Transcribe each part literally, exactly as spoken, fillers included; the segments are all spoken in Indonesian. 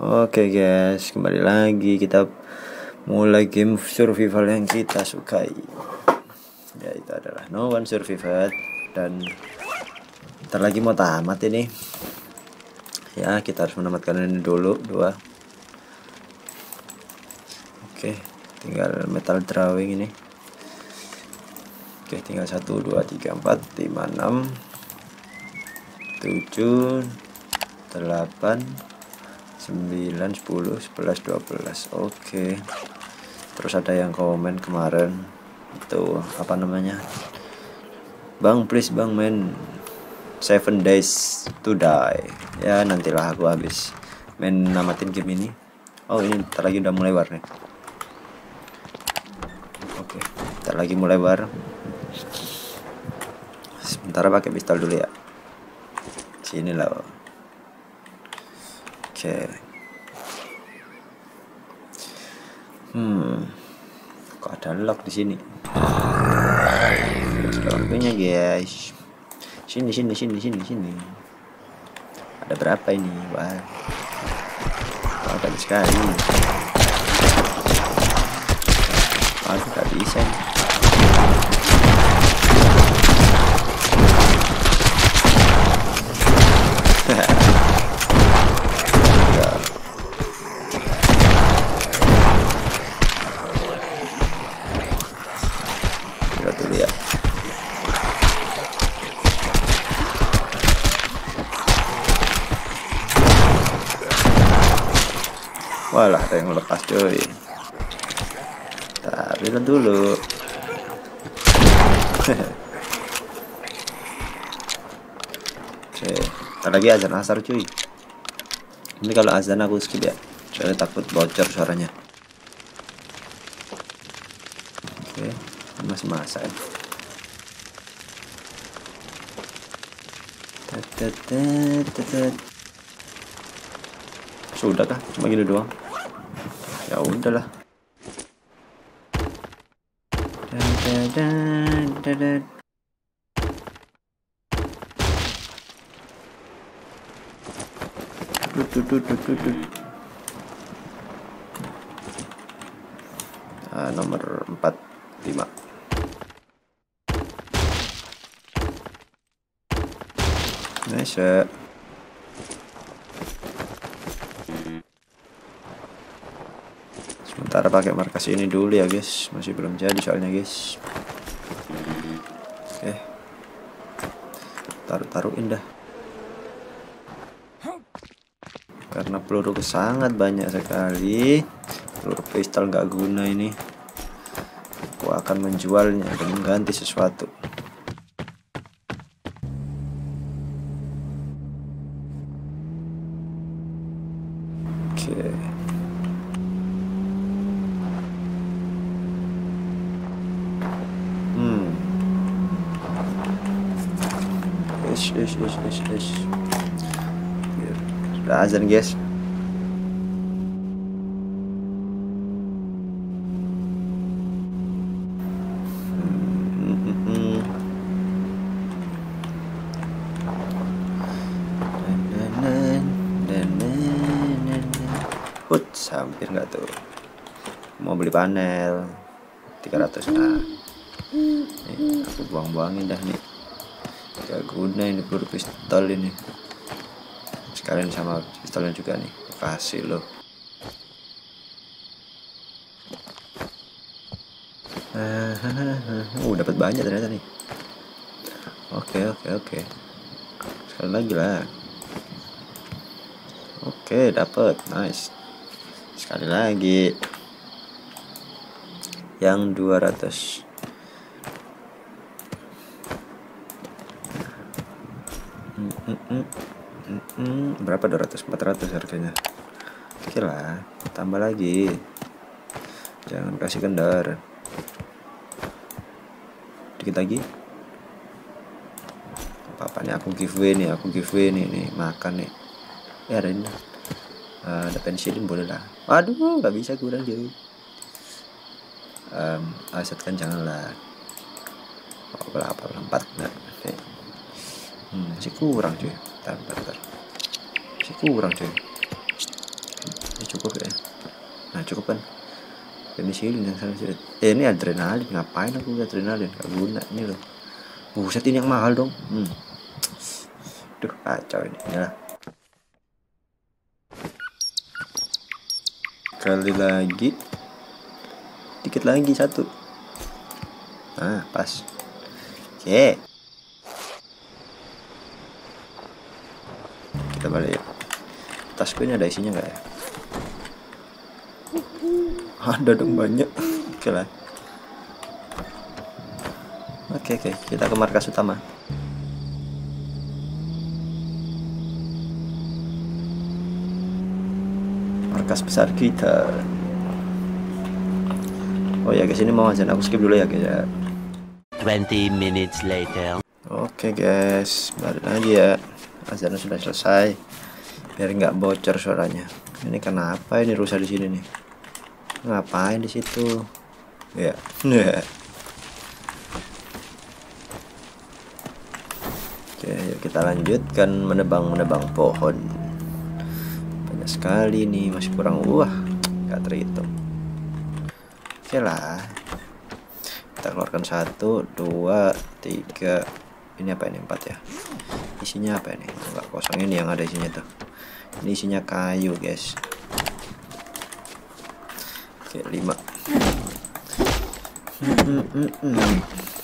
Oke guys, kembali lagi kita mulai game survival yang kita sukai. Ya itu adalah No One Survived. Dan ntar lagi mau tamat ini. Ya kita harus menamatkan ini dulu dua. Oke, tinggal metal drawing ini. Oke, tinggal satu, dua, tiga, empat, lima, enam, tujuh, delapan, sembilan, sepuluh, sebelas, dua belas. Oke. Terus ada yang komen kemarin itu apa namanya? Bang, please bang main seven days to die. Ya nantilah aku habis main namatin game ini. Oh ini ntar lagi udah mulai war nih. Oke, ntar lagi mulai war. Sementara pakai pistol dulu ya. Sini loh. Oke. Hmm. Kok ada lock di sini? Locknya guys. Sini sini sini sini sini. Ada berapa ini? Wah. Wah, banyak sekali. Aduh, gak bisa nih. Dulu ya. Walah, ada yang lepas coy. Tapi dulu. Oke, ntar lagi azan asar cuy. Ini kalau azan aku skip ya, soalnya takut bocor suaranya. Oke, masih masak ya. Sudah kah? Cuma gini doang. Ya udahlah. Nah, nomor empat lima. Nice. Sementara pakai markas ini dulu ya guys, masih belum jadi soalnya guys. Oke, taruh-taruhin dah. Karena peluru sangat banyak sekali, peluru pistol nggak guna ini. Aku akan menjualnya dan mengganti sesuatu. Oke. Hmm. Ish, ish, ish, ish, ish. Sudah azan guys. Uts, hampir nggak tuh. Mau beli panel tiga ratus. Nah, nih, aku buang-buangin dah nih. Gak guna ini peluru pistol ini. Sekalian sama pistolnya juga nih, kasih loh. Uh, dapat banyak ternyata nih. Oke oke oke. Sekali lagi lah. Oke, dapat, nice. Sekali lagi. Yang dua ratus. Hmm, hmm, hmm. Hmm, berapa? Dua ratus, empat ratus harganya. Oke lah, tambah lagi. Jangan kasih kendar. Dikit lagi. Apa nih, aku giveaway nih, aku giveaway nih, nih makan nih. Ya ada ini. Uh, ada pensilin boleh lah. Aduh, nggak bisa, kurang jauh. Um, aset kan janganlah. Oh, berapa? Empat. Nah, okay. Hmm, masih kurang cuy. Bentar, bentar, bentar. Masih kurang cuy. cukup ya. Nah cukup kan. Penicillin yang sana sih. Eh ini adrenalin, ngapain aku adrenalin? Gak guna ini loh. Buset ini yang mahal dong. Hmm. Duh kacau ini ya. Kali lagi. Dikit lagi satu. Nah pas. Oke. Kita balik. Tasku ini ada isinya nggak ya? Ada dong banyak. Oke lah. Oke oke kita ke markas utama. Markas besar kita. Oh ya guys, ini mau azan, aku skip dulu ya guys ya. twenty minutes later. Oke guys, balik lagi ya. Azan sudah selesai. Biar nggak bocor suaranya. Ini kenapa ini rusak di sini nih? Ngapain di situ? Ya. Oke, yuk kita lanjutkan menebang-menebang pohon. Banyak sekali nih, masih kurang. Wah, nggak terhitung. Oke lah. Kita keluarkan satu, dua, tiga. Ini apa ini? Empat ya. Isinya apa ini? Enggak kosong, ini yang ada isinya tuh. Ini isinya kayu guys. Oke, lima. Hmm, hmm, hmm.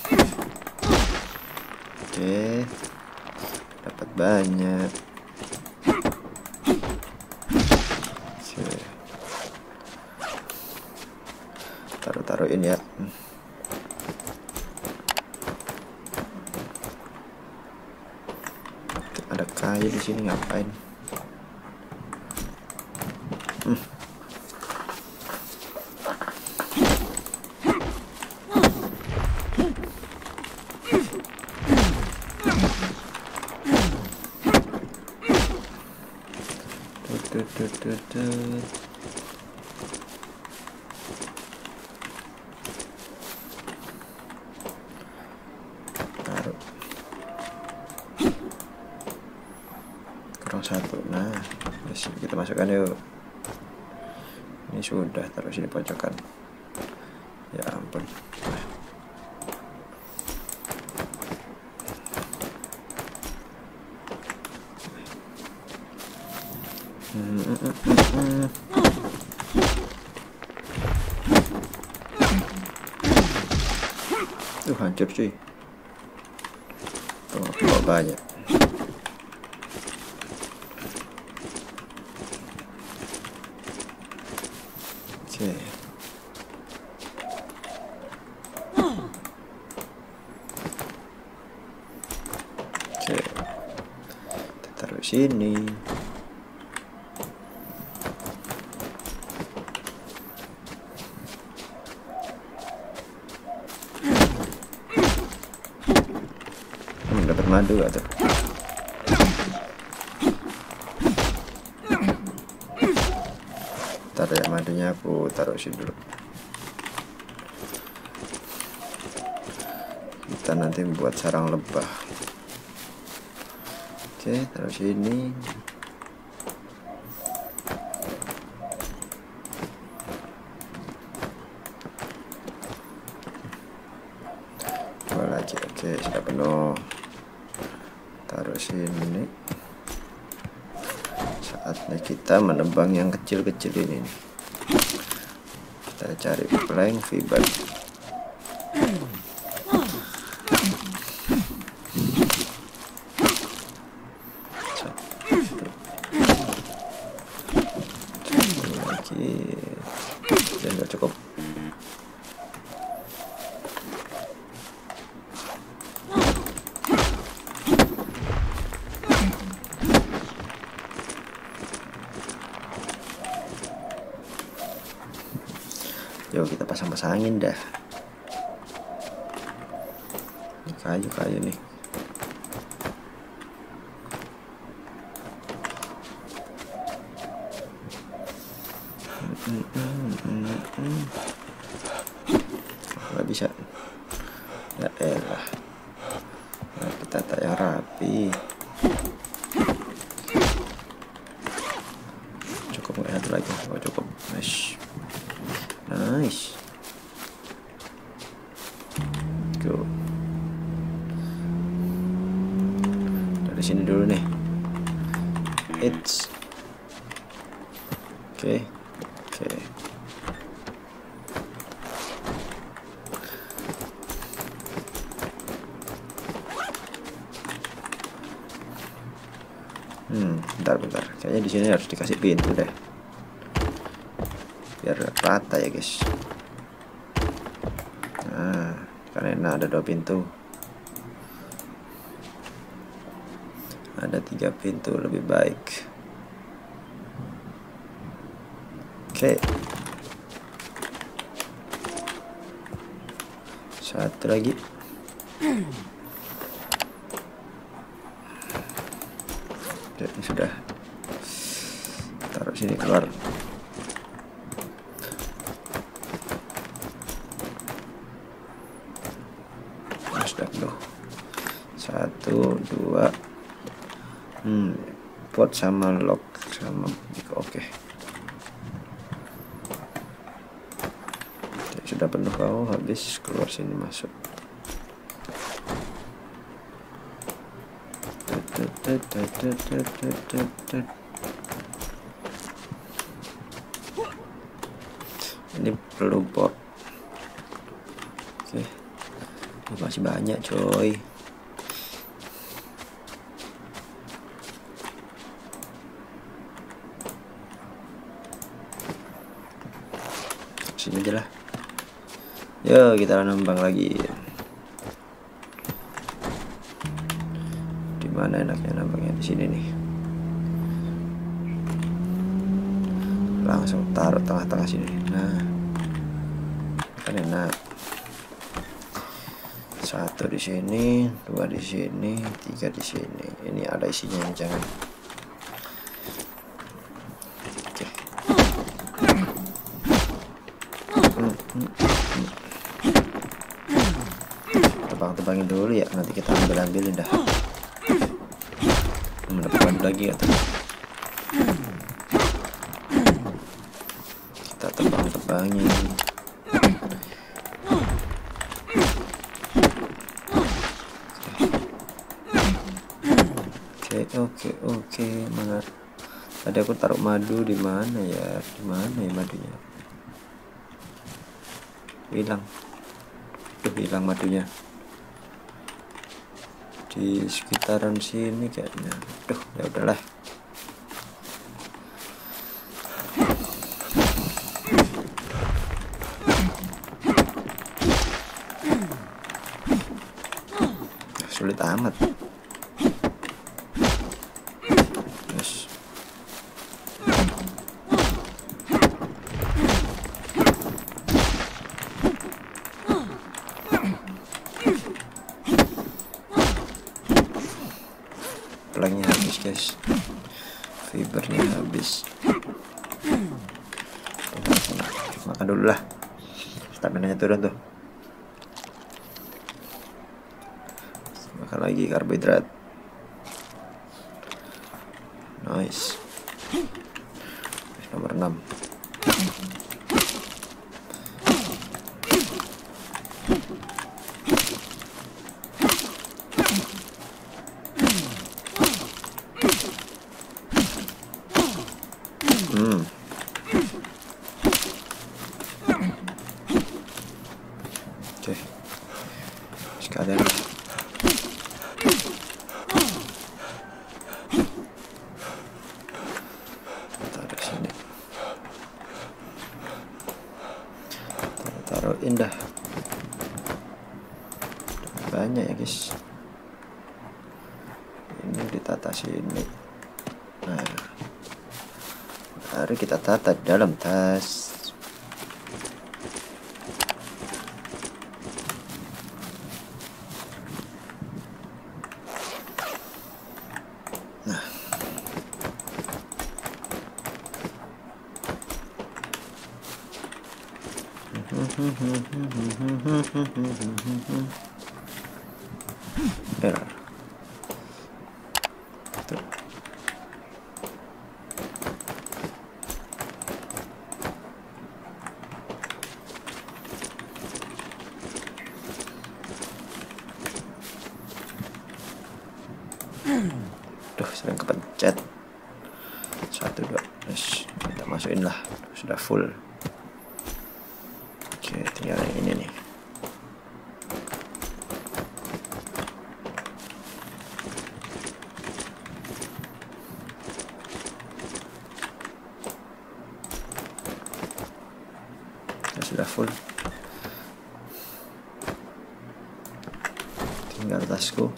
Oke, dapat banyak. Oke, taruh-taruhin ya. Ada kayu di sini, ngapain? Hmm. Tut, tut, tut, tut. Taruh. Kurang satu. Nah, yes, kita masukkan yuk. Ini sudah, taruh sini pojokan. Ya ampun. Hmm, hmm, hmm, hmm. Tuh hancur cuy. Tuh, kok banyak. Oke. Oke. Kita taruh sini. Hmm, dapat madu gak tuh? Taruh ya, madunya aku taruh sini dulu. Kita nanti buat sarang lebah. Oke, taruh sini. Dua lagi. Oke, sudah penuh. Taruh sini. Saatnya kita menebang yang kecil-kecil ini. Kita cari plank fiber. Satu lagi. Ya nggak cukup. Yuk kita pasang-pasangin dah. Ini kayu-kayu nih. Nggak bisa. Ya elah. Nah, kita tak yang rapi. Cukup nggak satu lagi. Oh cukup. Nice. Nice. Go. Dari sini dulu nih. It's. Oke. Okay. Oke. Okay. Hmm, bentar bentar. Kayaknya di sini harus dikasih pintu deh. Biar rata ya, guys. Nah, karena ada dua pintu. Ada tiga pintu lebih baik. Oke. Satu lagi. Ini sudah. Taruh sini keluar. Nah, sudah penuh. Satu, dua. Hmm, pot sama lock sama oke. Okay. Sudah penuh kau, habis keluar sini masuk. Ini perlu pot. Oke, ini masih banyak coy. Sini aja lah. Yo, kita nambang lagi. Mana enaknya nambangnya? Di sini nih. Langsung taruh tengah-tengah sini. Nah, kan enak. Satu di sini, dua di sini, tiga di sini. Ini ada isinya, jangan. Oke. Hmm, hmm, hmm. Tebang-tebangin dulu ya. Nanti kita ambil-ambilin dah. Mendapat lagi atau kita tebang-tebangin. Oke oke oke mana tadi aku taruh madu di mana ya? Di mana ya madunya? Hilang. Tuh hilang madunya. Di sekitaran sini kayaknya. Duh, ya udahlah. Sulit amat. Yes. Pelangnya habis guys, fibernya habis. Makan dulu lah, stamina nya turun tuh. Makan lagi karbohidrat. Nice. Nomor enam. Hmm. Oke. Sekalian. Taruh sini. Taruh indah. Banyak ya guys. Ini ditata sini. Nah. Mari kita tata di dalam tas. Nah. Error. Tuh. sering kepencet. Satu dua, terus kita masukin lah, sudah full. Oke, tinggal yang ini nih. Ya, sudah full. Tinggal tasku.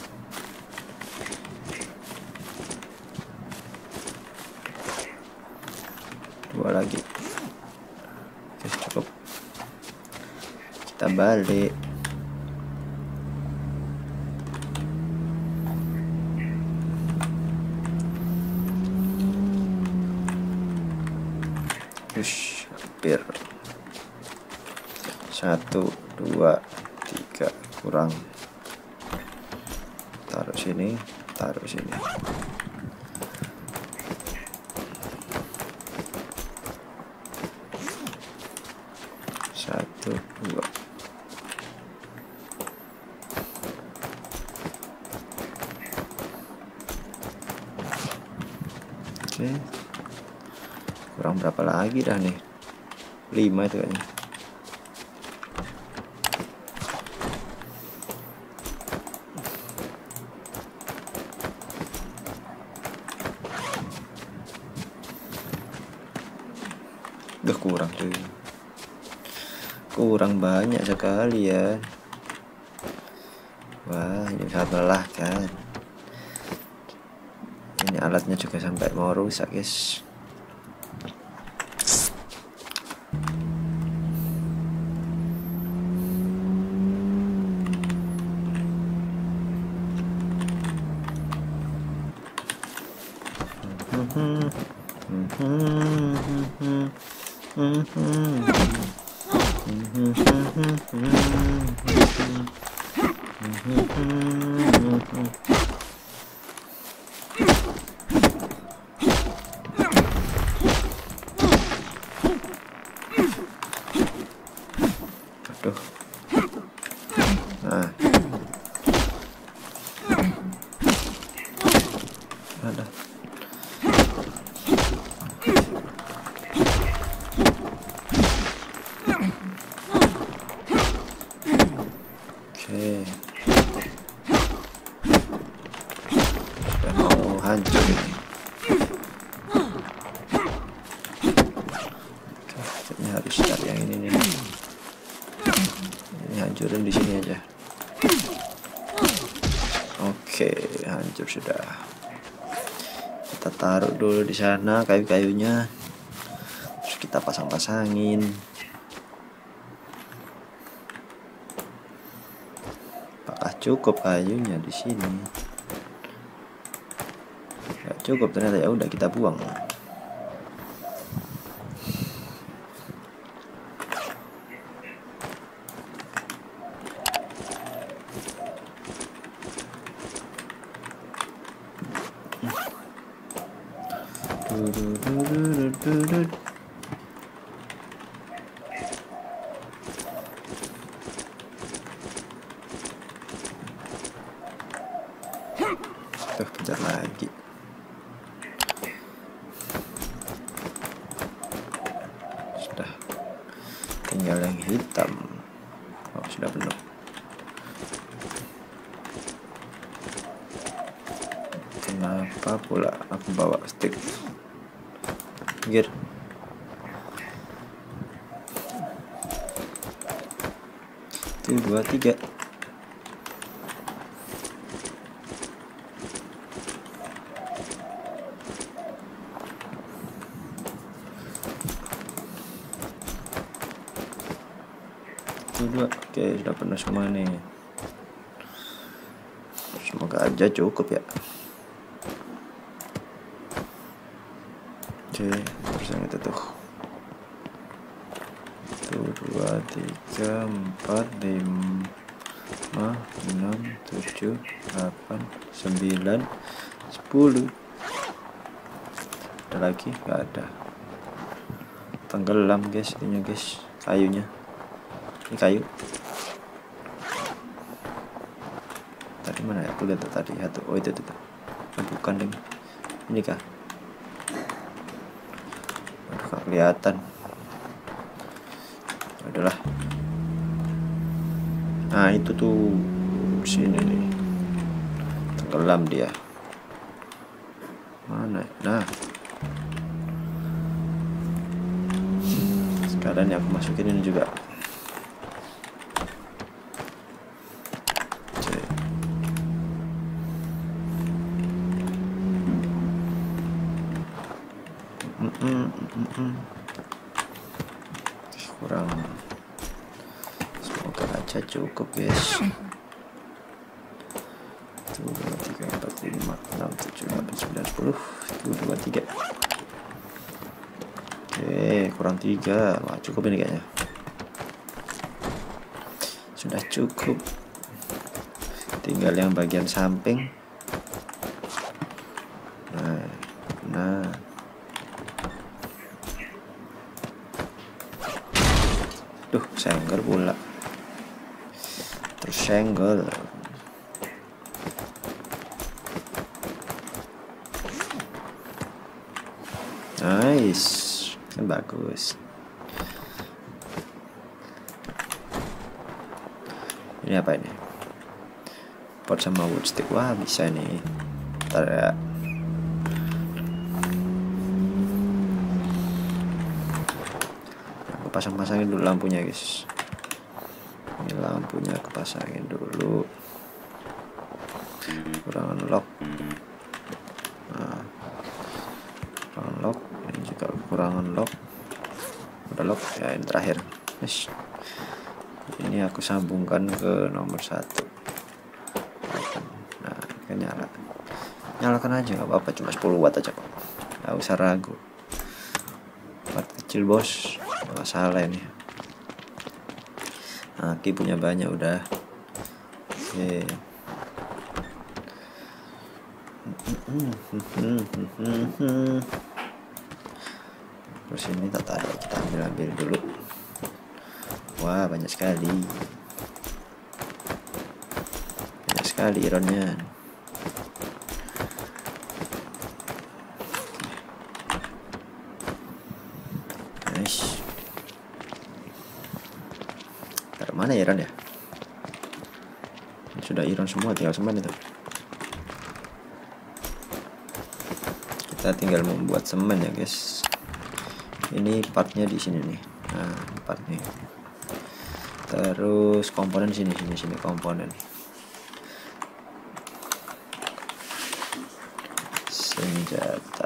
Dua lagi. Oke, cukup. Kita balik. Push, hampir. Satu, dua, tiga, kurang. Taruh sini, taruh sini. Satu, dua. Oke. Kurang berapa lagi dah nih? Lima itu kayaknya. Udah kurang tuh. Kurang banyak sekali ya. Wah, ini sangat melelahkan. Ini alatnya juga sampai mau rusak, guys. Aduh. Nah. Ada. Oke. Sudah mau hancur ini. Oke, ini harus cari yang ini nih. Ini hancurin di sini aja. Oke, hancur sudah. Kita taruh dulu di sana kayu-kayunya. Terus kita pasang-pasangin. Apakah cukup kayunya di sini? Gak cukup ternyata, ya udah kita buang. Tuh, pencet lagi. Sudah. Tinggal yang hitam. Oh, sudah penuh. Kenapa pula aku bawa stick? Gear. Satu, dua, tiga. Dua. Oke, sudah penuh semua nih. Semoga aja cukup ya. Oke, terus yang itu tuh. Satu, dua, tiga, empat, lima, enam, tujuh, delapan, sembilan, sepuluh. Ada lagi? Gak ada. Tenggelam guys, ini guys, kayunya. Ini kayu. Tadi mana ya? Aku lihat tadi satu. Oh itu tuh. Oh, bukan deh. Ini kah? Aduh, gak kelihatan. Adalah. Nah itu tuh sini nih, tenggelam dia. Mana? Nah sekarang yang aku masukin ini juga. Mm -mm, mm -mm. Kurang, semoga aja cukup guys. Satu, dua, tiga, empat, lima, enam, tujuh, delapan, sembilan, sepuluh. Satu, dua, tiga. Oke, kurang tiga. Wah, cukup ini kayaknya. Sudah cukup. Tinggal yang bagian samping. Nah, nah. Duh, senggol pula. Terus senggol. Nice, kan bagus. Ini apa ini? Pot sama wood stick. Wah, bisa nih. Ntar ya. Aku pasang-pasangin dulu lampunya guys. Ini lampunya aku pasangin dulu. Kurang unlock. Nah, kurang unlock. Ini juga kurang unlock. Udah lock ya, ini terakhir. Yes. Ini aku sambungkan ke nomor satu. Nah, kan nyala. Nyalakan aja nggak apa-apa, cuma sepuluh watt aja kok. Nggak usah ragu. Watt kecil bos, nggak masalah ini. Aki punya banyak udah. Oke. Terus ini tak tarik, kita ambil ambil dulu. Wah, banyak sekali. Banyak sekali ironnya. Nice. Taruh mana iron ya? Sudah iron semua, tinggal semen itu. Kita tinggal membuat semen ya guys. Ini partnya di sini nih. Nah, partnya. Terus komponen sini sini sini komponen. Senjata.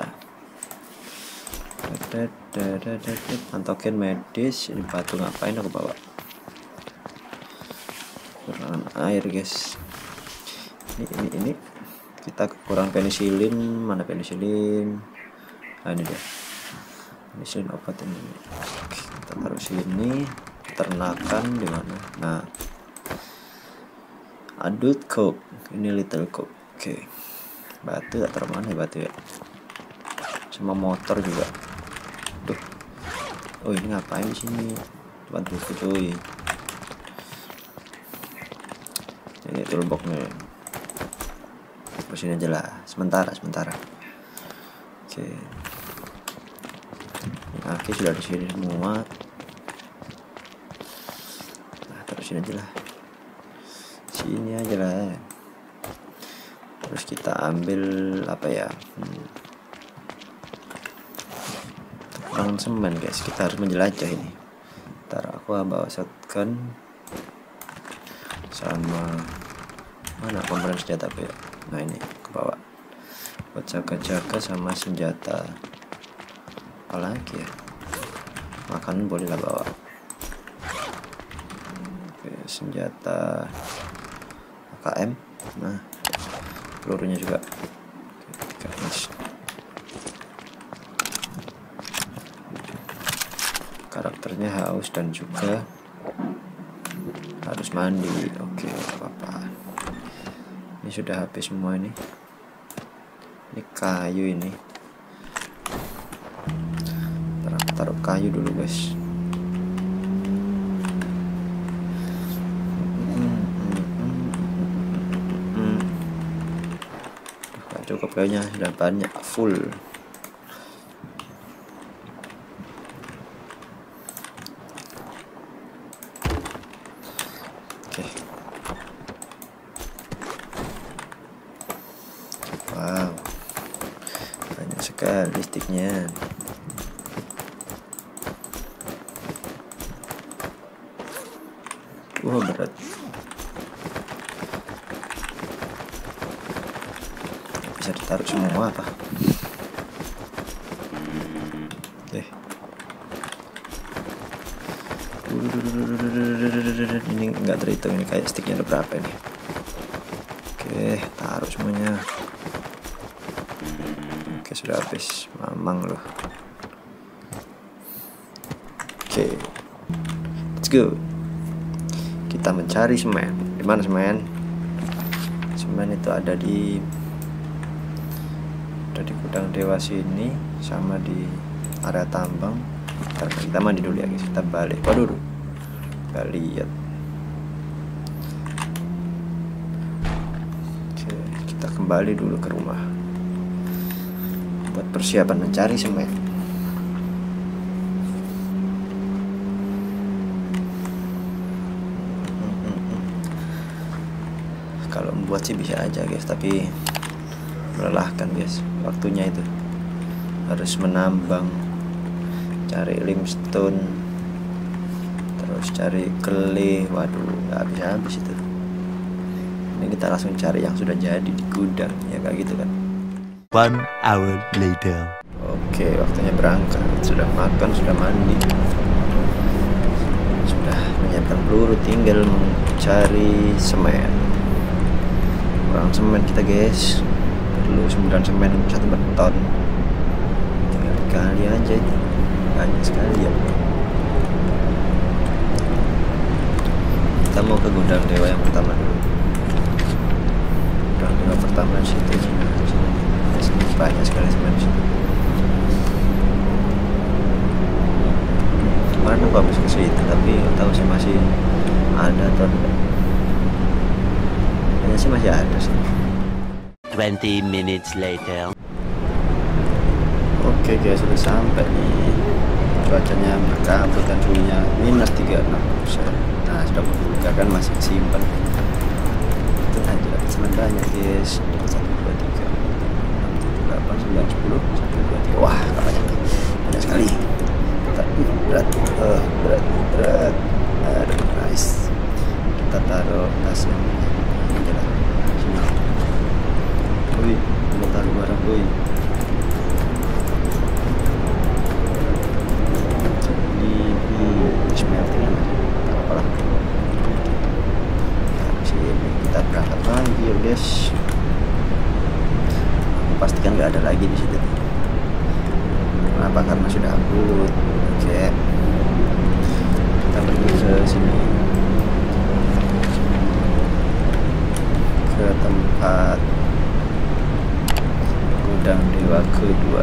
Pantokin medis. Ini batu ngapain aku bawa? Kekurangan air guys. Ini ini ini. Kita kekurangan penisilin. Mana penisilin? Nah, ini dia. Penisilin obat ini. Oke, kita taruh sini. Ternakan di mana? Nah, adult coke. Ini little coke. Oke. Batu tak taruh mana ya batu ya? Sama motor juga. Duh. Oh, ini ngapain di sini? Bantu cuy. Ini toolboxnya. Terus ini aja lah. Sementara, sementara. Oke. Ini aki sudah di sini semua. Nah, terus sini aja lah. Sini aja lah. Terus kita ambil apa ya? Hmm. Kurang semen guys. Kita harus menjelajah ini. Ntar aku bawa shotgun sama mana komponen senjata apa ya? Nah ini ke bawah buat jaga-jaga sama senjata. Apalagi ya, makanan boleh lah bawa. Oke, senjata A K M. Nah, pelurunya juga. Oke, nice. Karakternya haus dan juga harus mandi. Oke, apa-apa. Ini sudah habis semua ini. Ini kayu ini. Taruh, taruh kayu dulu guys. Duh, gak cukup kayaknya, sudah banyak full. Oke. Wow, banyak sekali sticknya. Wah, berat. Bisa ditaruh semua apa? Eh. Ini enggak terhitung, ini kayak sticknya ada berapa ini. Oke, taruh semuanya. Oke, sudah habis. Mamang loh. Oke, let's go. Kita mencari semen. Di mana semen? Semen itu ada di ada di gudang dewa sini, sama di area tambang. Ntar kita mandi dulu ya guys. Kita balik. Waduh, nggak lihat. Oke, kita kembali dulu ke rumah buat persiapan mencari semen. Kalau membuat sih bisa aja guys, tapi melelahkan guys. Waktunya itu harus menambang, cari limestone, terus cari clay. Waduh, nggak habis-habis itu. Ini kita langsung cari yang sudah jadi di gudang, ya kayak gitu kan. One hour later. Oke, waktunya berangkat. Sudah makan, sudah mandi, sudah menyiapkan peluru, tinggal mencari semen. Kurang semen kita guys, perlu sembilan semen untuk satu beton. Tinggal dikali aja itu, banyak sekali ya. Kita mau ke gudang dewa yang pertama dulu. Gudang dewa pertama di situ, banyak sekali semen di situ. Kemarin aku habis ke situ, tapi nggak tahu sih masih ada atau enggak. Kayaknya sih masih ada sih. twenty minutes later. Oke guys, sudah sampai nih. Cuacanya berkabut dan suhunya minus tiga puluh enam persen. Nah, sudah buka kan, masih simpan. Itu aja dapat semen banyak guys. satu, dua, tiga, empat, lima, enam, tujuh, delapan, sembilan, sepuluh, satu, dua, tiga. Wah, banyak. Banyak sekali. Kita, uh, berat, uh, berat, berat. Aduh, nice. Kita taruh tasnya. Ini lah. Sini. Woi, mau taruh barang, woi. Jadi, hmm, smelting ya, tak apa-apa lah. Nah, sini kita berangkat lagi ya guys. Pastikan nggak ada lagi di situ. Kenapa? Karena sudah upload. Oke, kita pergi ke sini, ke tempat gudang dewa kedua.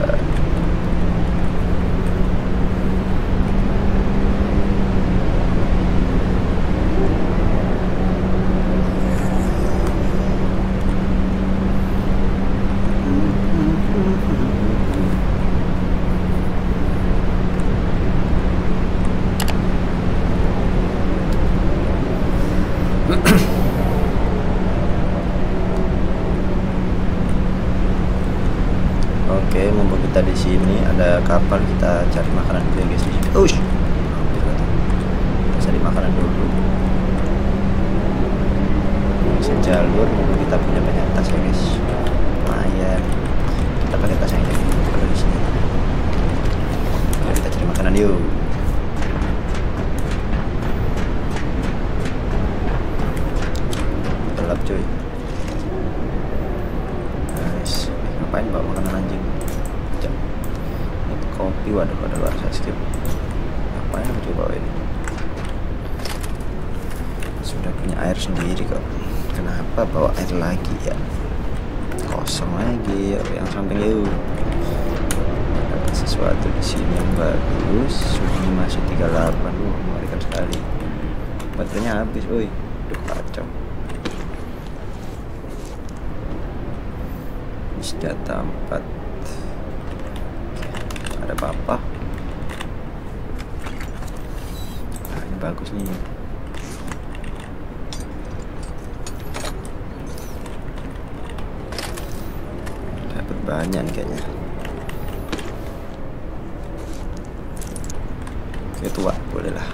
Oke, mumpung kita di sini ada kapal, kita cari makanan dulu ya guys di sini. Ush, kita cari makanan dulu. Sejalur, mumpung kita punya banyak tas ya guys. Lumayan. Kita pakai tas yang ini kalau di sini. Ayo kita cari makanan yuk. Gelap cuy. Nice. Ngapain bawa makanan anjing? Jam. Ini kopi, waduh, pada luar saya skip. Ngapain aku coba ini? Sudah punya air sendiri kok. Kenapa bawa air lagi ya? Kosong lagi ya, yang samping yuk. Ada sesuatu di sini yang bagus. Suhunya masih tiga puluh delapan. Uh, mengerikan sekali. Baterainya habis, woi. Duh, kacau. Di senjata empat. Ada apa-apa? Nah, ini bagus nih. Dapat banyak nih kayaknya. Oke, tua boleh lah.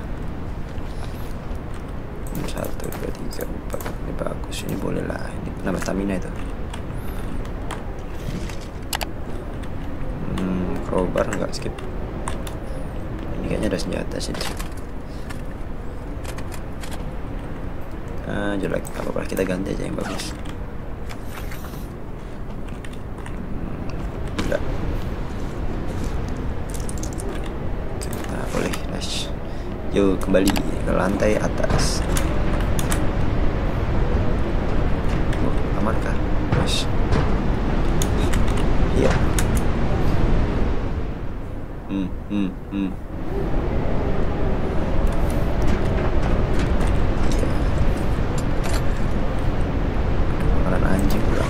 Satu, dua, tiga, empat. Ini bagus, ini boleh lah. Ini nama stamina itu. Hmm, crowbar nggak, skip. Ini kayaknya ada senjata sih. Ah, jelek. Apa-apa, kita ganti aja yang bagus. Hmm, enggak. Oke, nah, boleh, nice. Yuk kembali ke lantai atas. Oh, amankah? Nice. Iya. Hmm, hmm, hmm. Makanan anjing pula.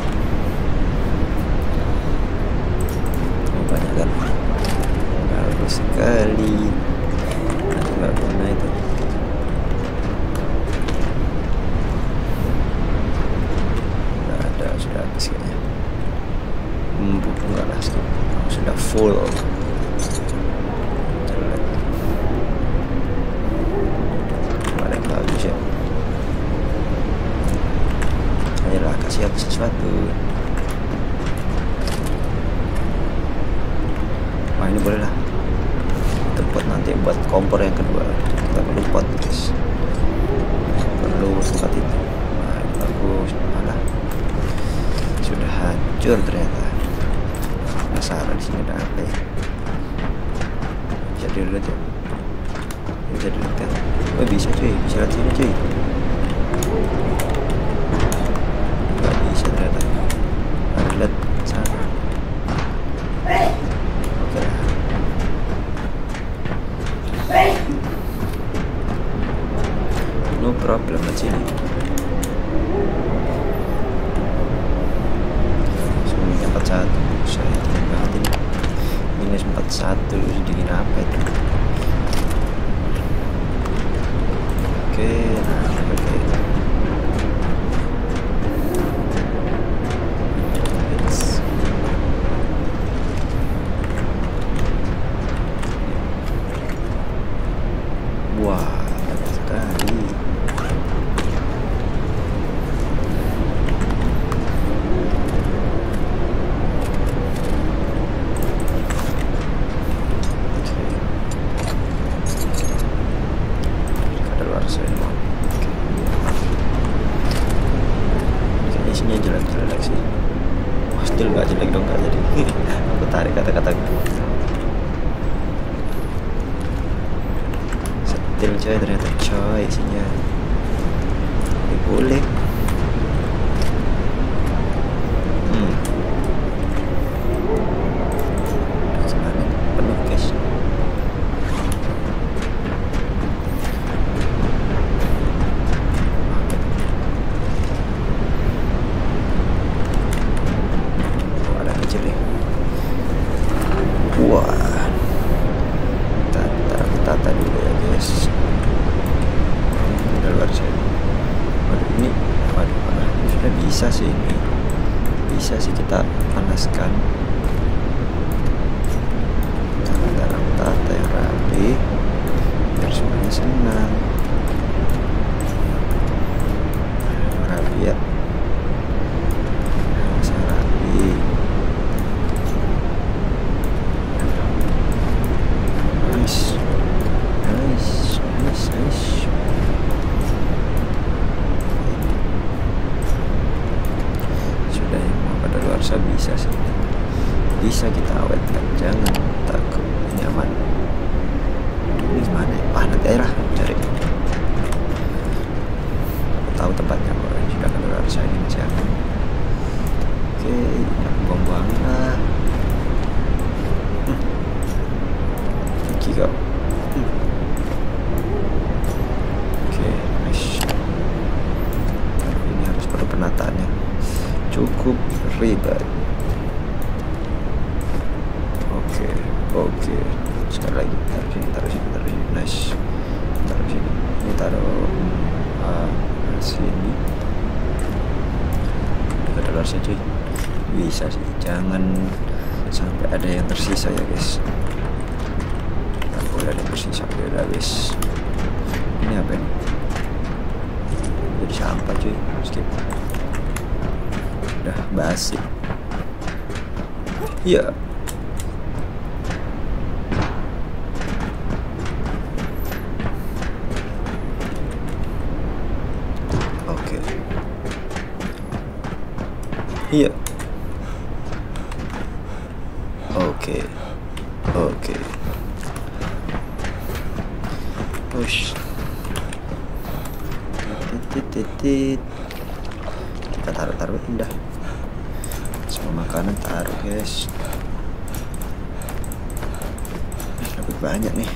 Oh, banyak kan? Bagus sekali. Nanti nggak guna itu. Nggak ada, sudah habis kayaknya. Hmm, buku nggak lah, skip. Oh, sudah full. Jelek. Ada yang bagus ya. Ayolah, kasih aku sesuatu. Wah, ini boleh lah. Kita buat nanti buat kompor yang kedua. Kita perlu pot, guys. Perlu tempat itu. Nah, ini bagus. Mana? Sudah hancur ternyata. Penasaran di sini ada apa ya? Bisa dilihat ya. Bisa dilihat kan? Oh, bisa cuy. Bisa lihat sini cuy. Nggak bisa ternyata. Harus lihat sana. Oke lah. No problem di sini. Semuanya empat satu. Saya tidak banget ini. Minus empat satu. Sedingin apa itu? Oke, nah oke. It's... Wah, banyak sekali. Kayaknya isinya jelek-jelek sih. Wah, still nggak jelek dong, nggak jadi. Aku tarik kata-kata. Still coy, ternyata coy isinya. Ini boleh. Hmm. Sekarang penuh guys. Wah, tata tata dulu ya guys. Udah luar sih. Waduh, ini, waduh, waduh, ini sudah bisa sih ini. Bisa sih kita panaskan. Taruh tata yang rapi, biar semuanya senang. Rapi ya. Masa rapi. Nice, nice, nice, nice. Sudah ya, mau pada luar saya bisa sih. sini, taruh sini, taruh sini. Nice. Taruh sini. Ini taruh uh, sini. Dekat luar sih cuy. Bisa sih. Jangan sampai ada yang tersisa ya guys. Nggak boleh ada yang tersisa. Udah habis. Ini apa ini? Jadi sampah cuy. Skip. Udah basi. Iya. Oke. Iya. Oke. Oke. Push. Titit. Kita taruh-taruh indah. Semua makanan taruh guys. Dapat banyak nih.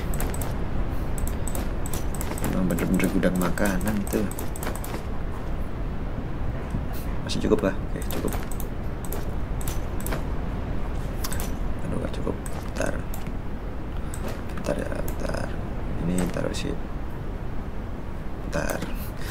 Memang bener-bener gudang makanan tuh. Masih cukup kah? Oke cukup. Aduh gak cukup. Bentar. Bentar ya bentar. Ini taruh sih. Bentar.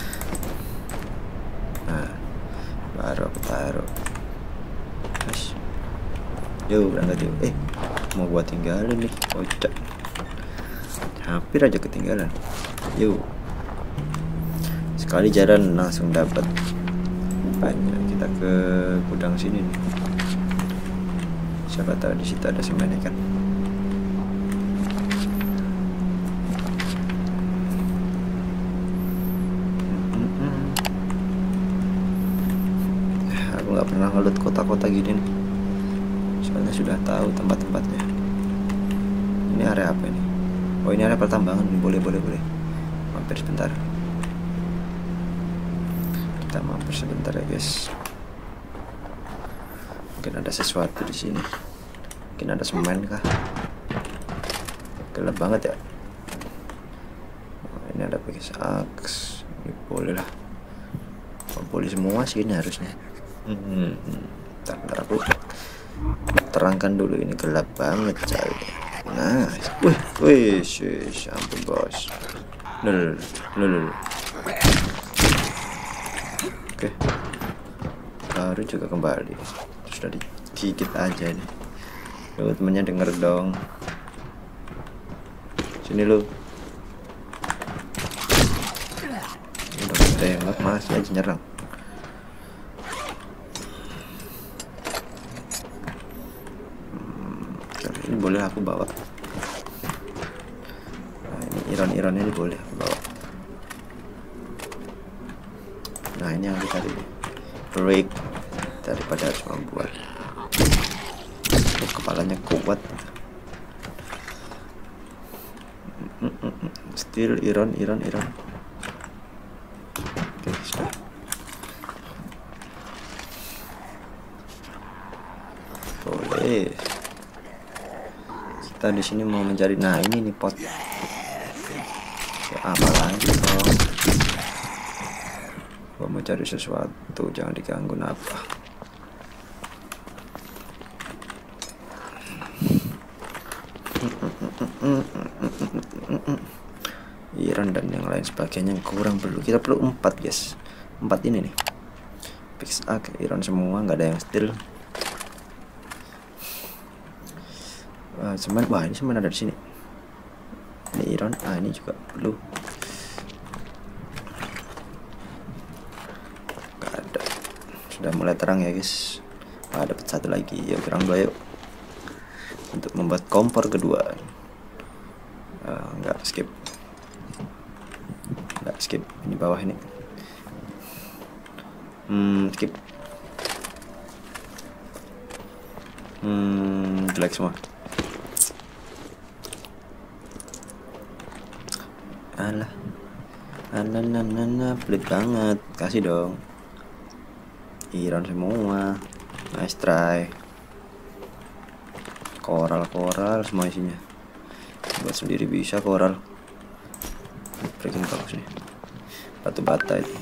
Nah baru aku taruh. Mas, yuk berangkat yuk. Eh, mau gua tinggalin nih, kocak. Hampir aja ketinggalan. Yuk. Sekali jalan langsung dapat banyak. Kita ke gudang sini nih. Siapa tahu di situ ada semen ikan. Nggak pernah ngelut kota-kota gini nih. Soalnya sudah tahu tempat-tempatnya. Ini area apa ini? Oh ini area pertambangan nih. Boleh boleh boleh. Mampir sebentar. Kita mampir sebentar ya guys. Mungkin ada sesuatu di sini. Mungkin ada semen kah? Gelap banget ya. Oh, ini ada guys aks. Ini boleh lah. Oh, boleh semua sih ini harusnya. Hmm, ntar, ntar aku terangkan dulu, ini gelap banget coy. Nah, wih, wih, sih, ampun bos. Lul, lul. Oke, baru juga kembali. Sudah digigit aja nih. Lu temennya denger dong. Sini lu. Udah tembak masih aja nyerang. Ini boleh aku bawa. Nah, ini iron-ironnya ini boleh aku bawa. Nah ini yang kita break daripada harus membuat. Oh, kepalanya kuat. Still iron, iron, iron. Oke sudah. Boleh. Kita di sini mau mencari, nah ini nih pot. Ya, apa lagi dong? Gua mau cari sesuatu, jangan diganggu apa. Iron dan yang lain sebagainya kurang perlu. Kita perlu empat guys. Empat ini nih. Pickaxe, iron semua, nggak ada yang steel. Uh, semen, wah ini semen ada di sini. Ini iron, ah ini juga perlu. Gak ada. Sudah mulai terang ya guys. Ah, dapat satu lagi. Yuk kurang dua yuk. Untuk membuat kompor kedua. Uh, enggak skip. Enggak skip. Ini bawah ini. Hmm skip. Hmm jelek semua. Alah, ananana pelit banget, kasih dong. Iron semua, nice try. Koral-koral semua isinya. Buat sendiri bisa koral. Freaking bagus nih. Batu bata itu.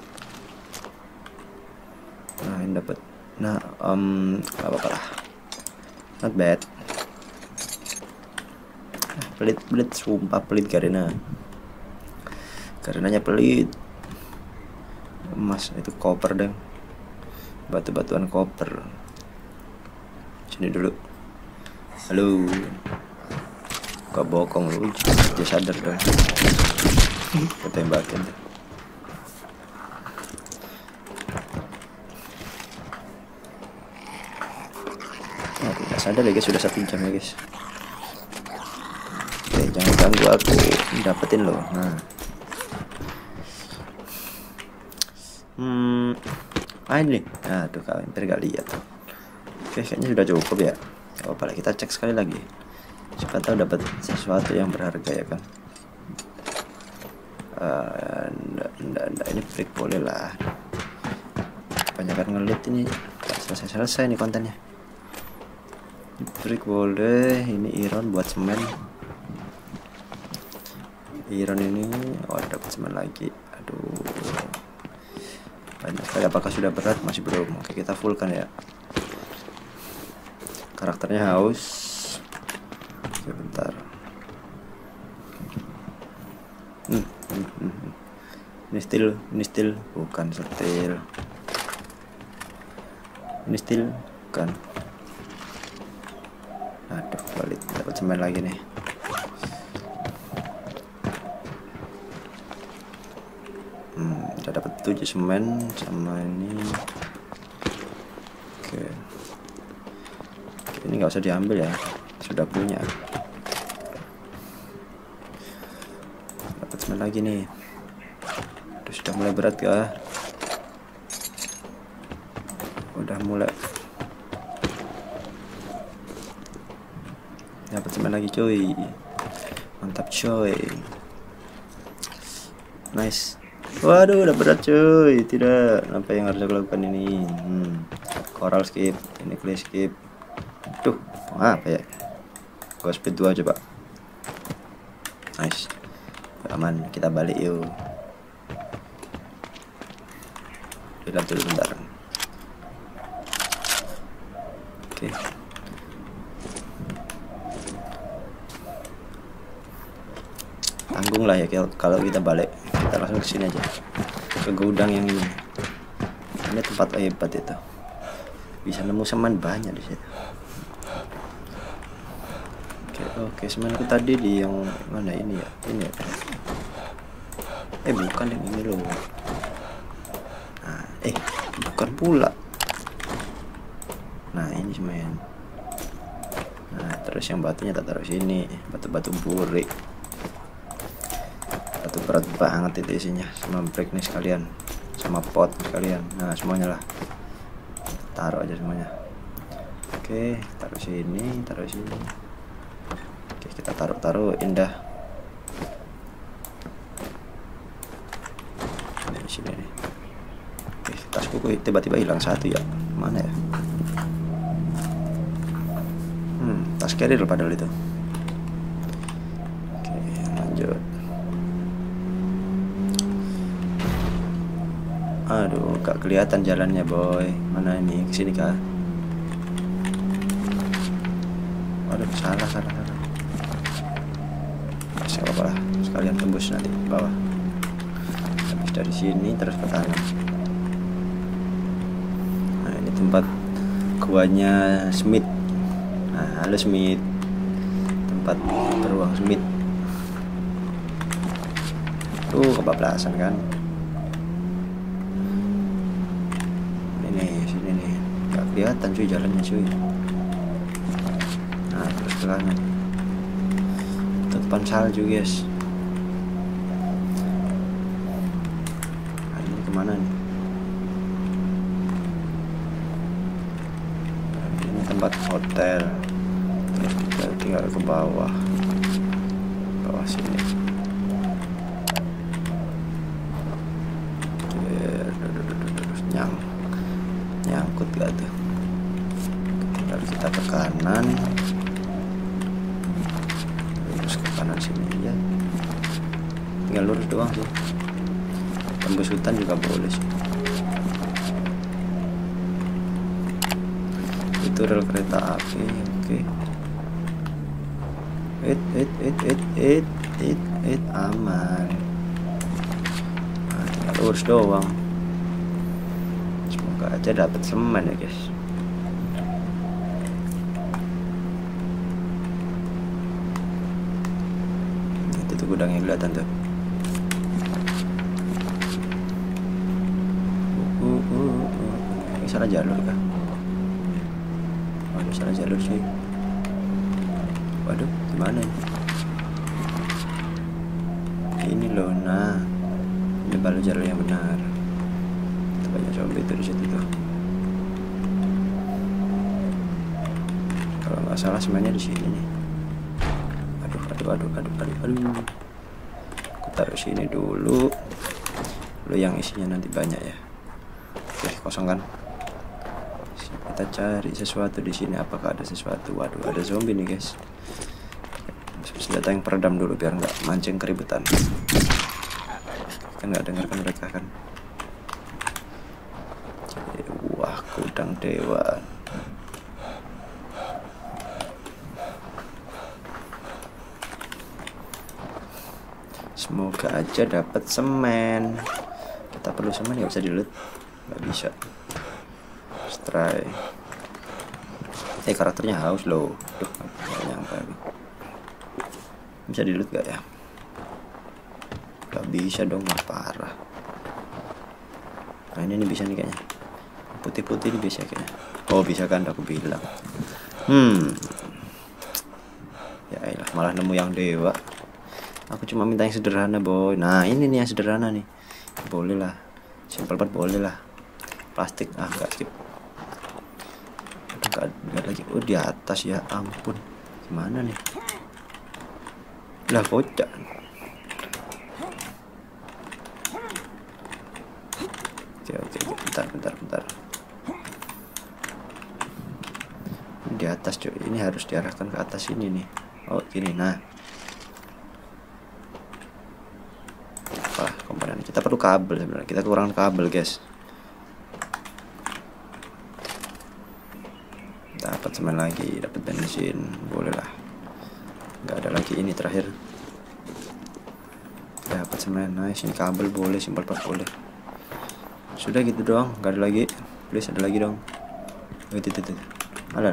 Nah ini dapat. Nah um apa-apa lah. Not bad. Pelit pelit sumpah pelit Garena. Garenanya pelit. Emas itu koper deng. Batu-batuan koper. Sini dulu. Halo. Gak bokong lu, dia sadar dong. Ketembakin deh. Oh, tidak sadar ya guys, sudah satu jam ya guys. Oke, jangan ganggu aku, dapetin loh. Nah, hmm, main nih. Nah, tuh kalian hampir gak lihat. Oke, kayaknya sudah cukup ya. Gak apa-apa, kita cek sekali lagi. Siapa tahu dapat sesuatu yang berharga ya kan. Uh, enggak, enggak, enggak. Ini break boleh lah. Kebanyakan ngelit ini, gak selesai-selesai nih kontennya. Break boleh, ini iron buat semen. Iron ini, oh dapat semen lagi. Aduh, banyak sekali. Apakah sudah berat? Masih belum. Oke, kita full kan ya. Karakternya haus. Oke, bentar. Hmm, hmm, hmm, hmm. Ini steel, ini steel, bukan steel. Ini steel, bukan. Aduh, balik dapat semen lagi nih. Hmm, udah dapat tujuh semen sama ini. Oke. Oke, ini nggak usah diambil ya, sudah punya. Dapat semen lagi nih. Terus sudah mulai berat kah? Udah mulai. Dapat semen lagi cuy, mantap cuy, nice. Waduh, udah berat cuy. Tidak, apa yang harus aku lakukan ini? hmm. Coral skip, ini clay skip. Tuh, apa ya, gua speed dua coba. Nice, aman. Kita balik yuk. Lihat dulu bentar. Oke, tanggung lah ya kalau kita balik. Kita langsung ke sini aja, ke gudang yang ini. Ini tempat hebat itu, bisa nemu semen banyak di situ. Oke, oke, semenku tadi di yang mana ini ya? Ini ya. Eh bukan yang ini loh. Nah, eh bukan pula. Nah ini semen. Nah terus yang batunya tak taruh sini, batu-batu burik. Batu berat banget itu isinya, sama brick nih sekalian, sama pot sekalian. Nah semuanya lah, taruh aja semuanya. Oke, taruh sini, taruh sini. Oke, kita taruh-taruh indah. Ini di sini nih. Oke, tasku tiba-tiba hilang satu ya, mana ya? Hmm, tas carrier padahal itu. Oke, lanjut. Aduh, gak kelihatan jalannya boy. Mana ini? Kesini kah? Aduh, salah, salah, salah. Masih apa lah, sekalian tembus nanti ke bawah. Habis dari sini terus ke kanan. Nah, ini tempat guanya Smith. Nah, halo Smith. Tempat beruang Smith. Tuh, kebablasan kan? Kelihatan cuy jalannya cuy. Nah terus ke kanan, depan salju guys. Nah, ini kemana nih? Nah, ini tempat hotel. Terus kita tinggal ke bawah, bawah sini. Nyang, nyangkut gak tuh? Lalu kita ke kanan, lurus ke kanan sini ya, tinggal lurus doang sih. Tembus hutan juga boleh sih. Itu rel kereta api. Oke, it it it it it it it aman. Nah, tinggal lurus doang. Semoga aja dapat semen ya guys. Itu tuh gudangnya kelihatan tuh. Uh, uh, uh, uh. Ini salah jalur kah? Waduh, salah jalur sih. Waduh, gimana ini? Ini loh, nah ini baru jalur yang benar. Banyak zombie itu di situ tuh. Kalau nggak salah semuanya di sini nih. Aduh, aduh, aduh, aduh, aduh, aduh. Aku taruh sini dulu. Lu yang isinya nanti banyak ya. Oke, kosong kan? Kita cari sesuatu di sini. Apakah ada sesuatu? Waduh, ada zombie nih guys. Senjata yang peredam dulu biar nggak mancing keributan. Kan nggak dengarkan mereka kan. Wah, gudang dewa. Semoga aja dapat semen. Kita perlu semen, nggak bisa di-loot. Nggak bisa. Let's try. Eh, karakternya haus loh. Duh, nggak nyangka. Bisa di-loot gak ya? Gak bisa dong, mah parah. Nah ini, ini bisa nih kayaknya. Putih-putih ini bisa kayaknya. Oh bisa kan, aku bilang. Hmm. Ya elah, malah nemu yang dewa. Aku cuma minta yang sederhana boy. Nah ini nih yang sederhana nih. Boleh lah. Simple banget boleh lah. Plastik, ah gak skip. Gak, gak lagi. Oh di atas ya ampun. Gimana nih? Lah kocak. Oke oke bentar bentar bentar. Di atas cuy, ini harus diarahkan ke atas ini nih. Oh gini, nah. Apa komponen kita perlu kabel sebenarnya. Kita kekurangan kabel guys. Dapat semen lagi, dapat bensin, boleh lah. Nggak ada lagi ini terakhir. Dapat semen, nice. Ini kabel boleh, simpel part boleh. Sudah gitu doang, nggak ada lagi. Please ada lagi dong. Itu itu itu. Ada.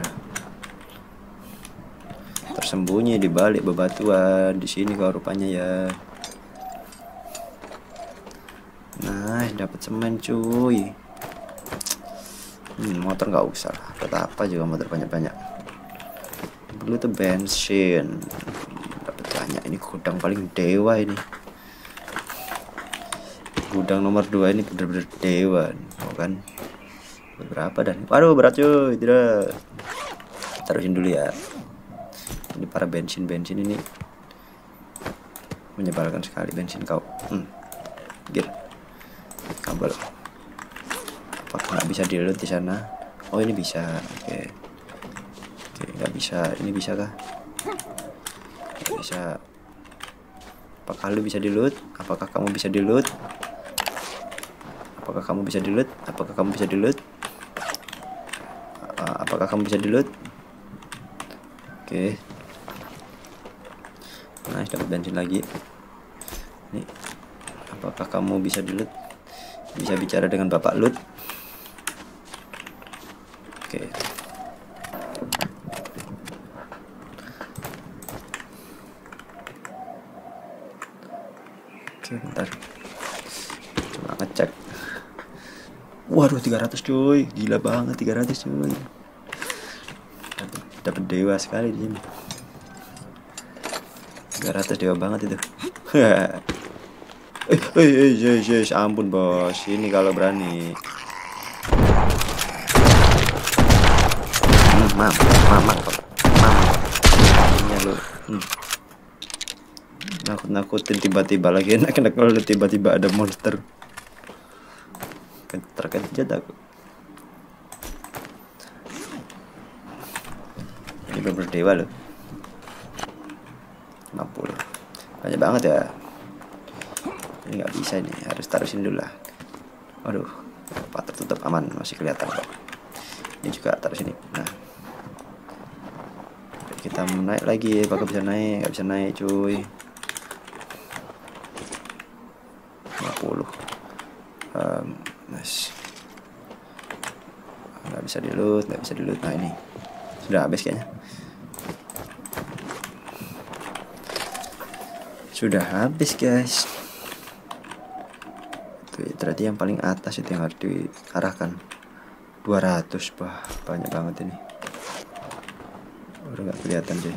Tersembunyi di balik bebatuan di sini kau rupanya ya. Nah, dapat semen cuy. Hmm, motor nggak usah lah. Buat apa juga motor banyak-banyak. Dulu tuh bensin. Dapat banyak. Ini gudang paling dewa ini. Gudang nomor dua ini bener-bener dewa. Oh kan? Berapa dan? Waduh berat cuy. Tidak. Taruhin dulu ya. Ini para bensin-bensin ini menyebalkan sekali bensin kau. Hmm. Gir. Kabel. Apakah nggak bisa di-load di sana? Oh ini bisa. Oke. Oke nggak bisa. Ini bisa kah? Nggak bisa. Apakah lu bisa di-load? Apakah kamu bisa di-load? Apakah kamu bisa di-load? Apakah kamu bisa di-load? Apakah kamu bisa di-load? Oke. Nah, dapat bensin lagi. Nih. Apakah kamu bisa di-load? Bisa bicara dengan Bapak Lut? Oke. Oke, bentar. Cuma ngecek. Waduh, tiga ratus cuy. Gila banget tiga ratus cuy. Dapat dewa sekali di sini. tiga ratus dewa banget itu. eh, eh, eh, eh, eh, ampun bos. Ini kalau berani. Hmm, mam, mam, mam. Ini lu. Hmm. Nakut-nakutin tiba-tiba lagi enak-enak kalau tiba-tiba ada monster. Terkejut aku. Ini bener-bener dewa loh. lima puluh. Banyak banget ya. Ini nggak bisa ini, harus taruh sini dulu lah. Aduh, apa tertutup aman, masih kelihatan kok. Ini juga taruh sini. Nah, kita naik lagi. Apakah bisa naik? Nggak bisa naik cuy. lima puluh. um, nice. Nggak bisa di loot, nggak bisa di loot. Nah ini sudah habis kayaknya. Sudah habis guys. Tuh, ternyata yang paling atas itu yang harus diarahkan. Dua ratus, bah banyak banget ini. Udah nggak kelihatan sih.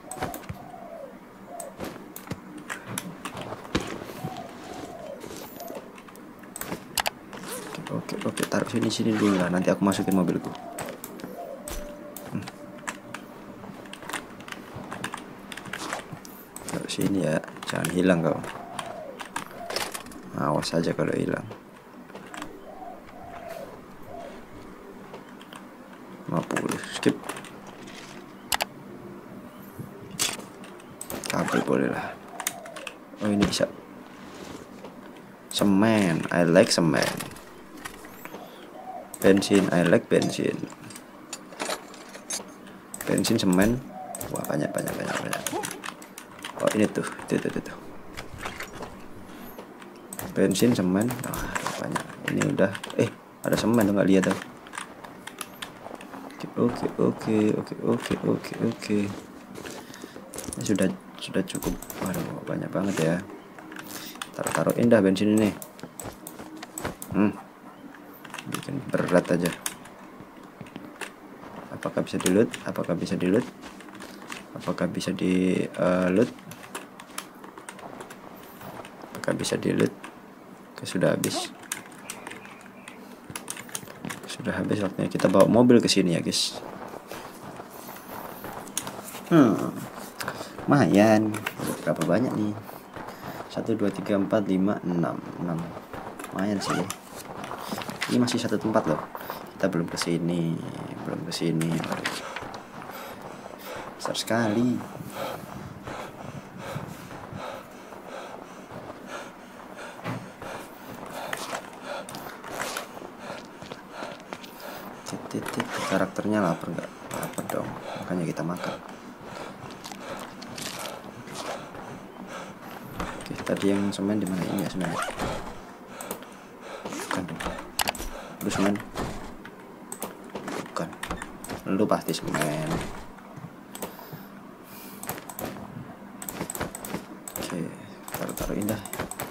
Oke oke, taruh sini sini dulu lah. Nanti aku masukin mobilku. Hmm. Taruh sini ya, jangan hilang kau. Awas saja kalau hilang. lima puluh, skip. Kabel boleh lah. Oh ini bisa. Semen, I like semen. Bensin, I like bensin. Bensin, semen. Wah banyak banyak banyak banyak. Oh ini tuh, tuh tuh tuh. tuh. Bensin, semen. Wah banyak. Ini udah. Eh ada semen tuh, nggak lihat tuh. Oke oke oke oke oke oke. Ini sudah sudah cukup. Waduh banyak banget ya. Taruh-taruh indah bensin ini. Hmm. Bikin berat aja. Apakah bisa di loot? Apakah bisa di loot? Apakah bisa di uh, loot? Apakah bisa di loot? Sudah habis. Sudah habis waktunya kita bawa mobil ke sini ya guys. Hmm, lumayan. Berapa banyak nih? Satu, dua, tiga, empat, lima, enam, enam. Lumayan sih. Ini masih satu tempat loh. Kita belum ke sini, belum ke sini. Besar sekali. Titik karakternya lapar nggak? Lapar dong, makanya kita makan. Oke, tadi yang semen di mana? Ini ya semen. Bukan dong. Lu semen? Bukan. Lu pasti semen. Oke, taruh-taruh indah.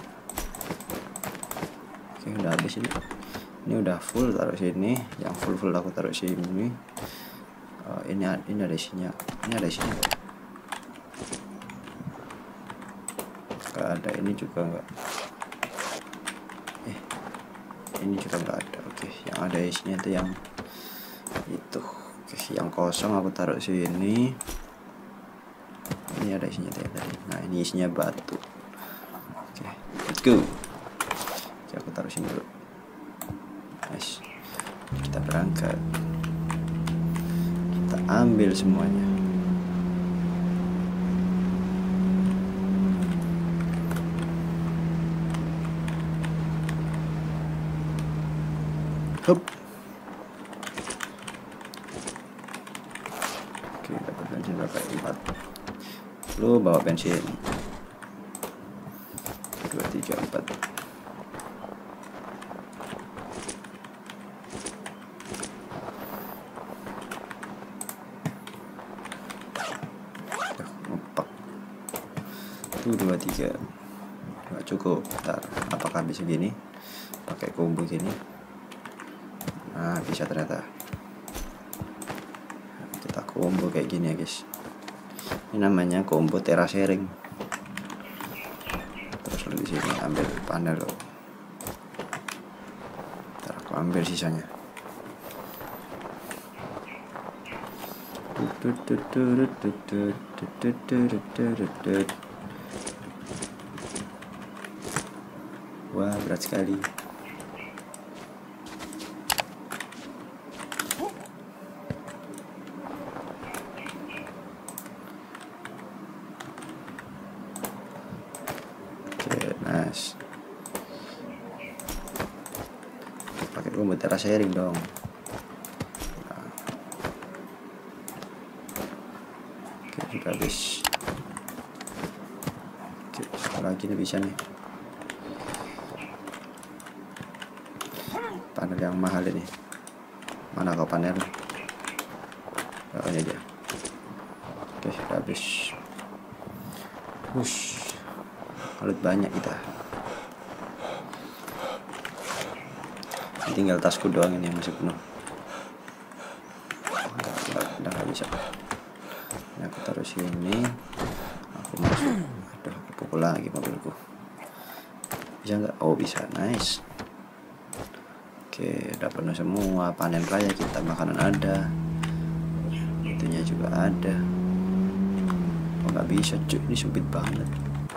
Oke, udah habis ini. Ini udah full, taruh sini. Yang full full aku taruh sini. Uh, ini ini ada isinya. Ini ada isinya. Gak ada. Ini juga enggak. Eh, ini juga enggak ada. Oke, yang ada isinya itu yang itu. Oke, yang kosong aku taruh sini. Ini ada isinya tadi. Nah, ini isinya batu. Oke, let's go. Oke, aku taruh sini dulu. Nice. Kita berangkat. Kita ambil semuanya. Hup. Oke, dapat bensin berapa? Empat. Lu bawa bensin. Dua, tiga, empat. Dua tiga nggak cukup. Bentar, apakah bisa gini pakai combo gini? Nah bisa ternyata. Kita combo kayak gini ya guys. Ini namanya combo terasering. Terus di sini ambil panel loh. Ntar aku ambil sisanya. Wah berat sekali. Oke, nice. Pakai combo terasering dong. Lagi nih bisa nih. Panel yang mahal ini. Mana kau panel? Oh ini dia. Oke, habis. Wush. Alat banyak kita. Tinggal tasku doang ini yang masih penuh. Enggak, enggak, udah nggak bisa. Ini aku taruh sini. Aku masuk. Aduh, aku pukul lagi mobilku. Bisa nggak? Oh bisa, nice. Oke, udah penuh semua. Panen raya kita, makanan ada. Itunya juga ada. Oh nggak bisa cuy, ini sempit banget.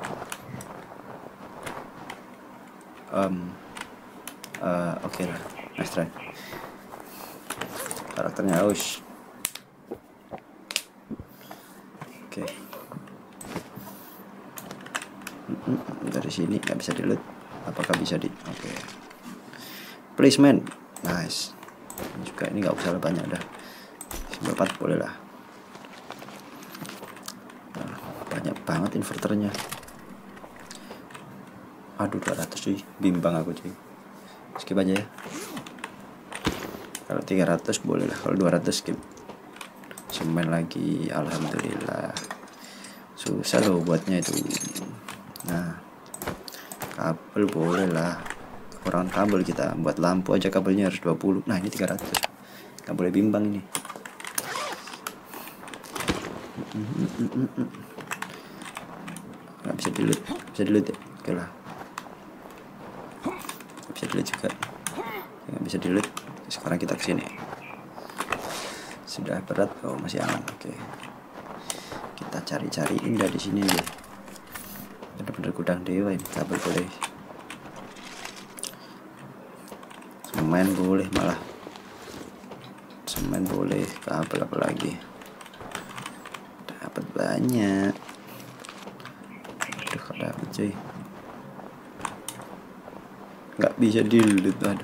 Um, uh, Oke okay lah, nice try. Karakternya aus. Oke. Okay. Dari sini nggak bisa di loot. Apakah bisa di? Oke. Okay. Placement, nice. Ini juga ini nggak usah banyak dah. Sempat boleh lah. Nah, banyak banget inverternya. Aduh dua ratus cuy, bimbang aku cuy. Skip aja ya. Kalau tiga ratus boleh lah, kalau dua ratus skip. Semen lagi, alhamdulillah. Susah loh buatnya itu. Nah, kabel boleh lah. Kekurangan kabel kita, buat lampu aja kabelnya harus dua puluh. Nah ini tiga ratus. Gak boleh bimbang ini. Gak bisa dilut, bisa dilut ya. Oke lah. Bisa dilihat juga, nggak bisa dilihat. Sekarang kita kesini. Sudah berat, oh masih aman. Oke, kita cari-cari indah di sini deh. Bener-bener gudang dewa ini. Kabel boleh, semen boleh, malah semen boleh, kabel apa lagi? Dapat banyak. Aduh, kada dapat cuy. Nggak bisa dilut, aduh.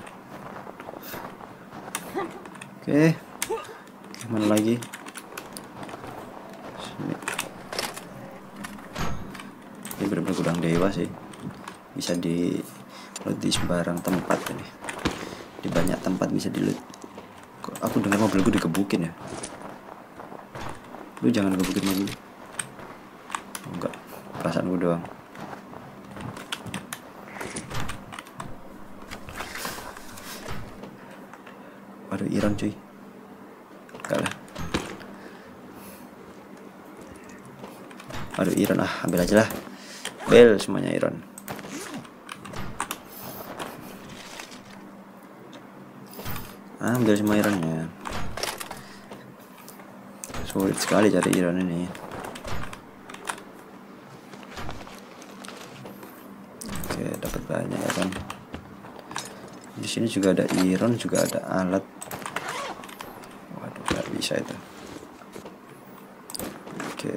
Oke, gimana lagi? Sini. Ini benar-benar gudang dewa sih. Bisa di loot di sembarang tempat ini. Di banyak tempat bisa di loot. Kok aku dengar mobilku dikebukin ya? Lu jangan gebukin mobil. Oh, enggak, perasaanku doang. Waduh, iron cuy. Enggak lah. Waduh, iron, ah ambil aja lah. Bel semuanya iron. Ambil semua ironnya. Sulit sekali cari iron ini. Oke, dapat banyak ya kan. Di sini juga ada iron, juga ada alat. Waduh, nggak bisa itu. Oke,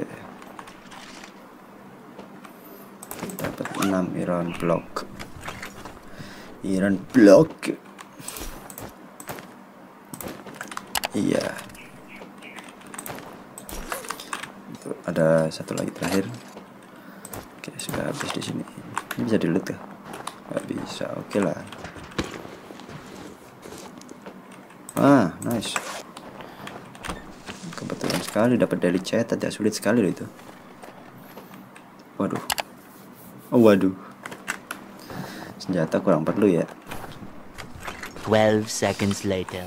dapat enam iron block. Iron block. Iya. Itu ada satu lagi terakhir. Oke, sudah habis di sini. Ini bisa di-loot kah? Nggak bisa. Oke lah. Ah, nice. Kebetulan sekali dapat daily chat, tidak sulit sekali loh itu. Waduh. Oh, waduh. Senjata kurang perlu ya. twelve seconds later.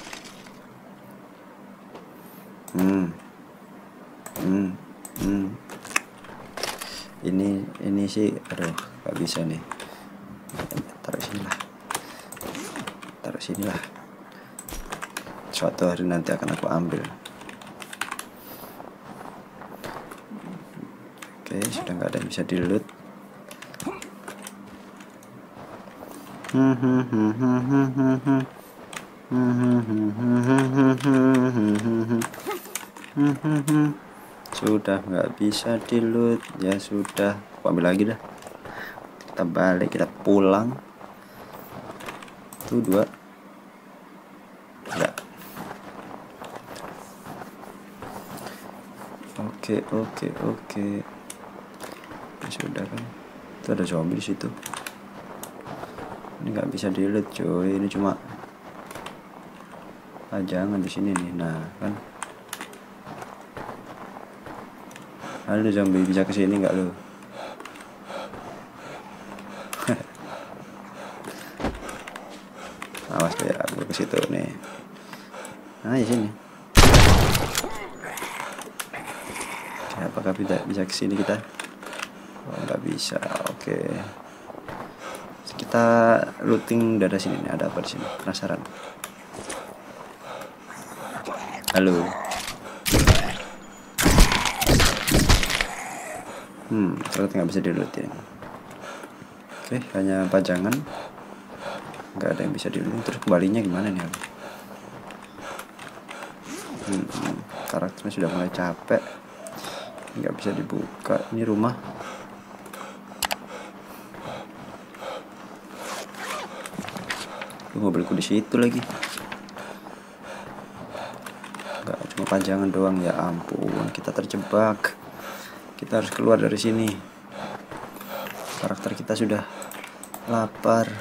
Hmm. Hmm. Hmm. Ini ini sih aduh, nggak bisa nih. Taruh sini lah. Taruh sini lah. Suatu hari nanti akan aku ambil. Oke, sudah nggak ada yang bisa di-loot. Sudah nggak bisa di-loot. Ya sudah, aku ambil lagi dah. Kita balik, kita pulang. Tuh dua. Enggak. Oke, oke, oke. Sudah kan. Itu ada zombie di situ. Ini nggak bisa di-loot cuy, ini cuma ah, jangan di sini nih. Nah kan ada zombie, bisa ke sini nggak lo? Awas ya, aku ke situ nih. Nah di sini. Apakah tidak bisa ke sini kita? Oh, nggak bisa. Oke. Okay. Kita looting dari sini nih. Ada apa di sini? Penasaran. Halo. Hmm, ternyata nggak bisa di looting. Oke, okay, hanya pajangan. Nggak ada yang bisa di looting. Terus kembalinya gimana nih? Hmm, karakternya sudah mulai capek. Nggak bisa dibuka. Ini rumah. Mobilku di situ lagi. Nggak cuma panjangan doang, ya ampun, kita terjebak. Kita harus keluar dari sini. Karakter kita sudah lapar.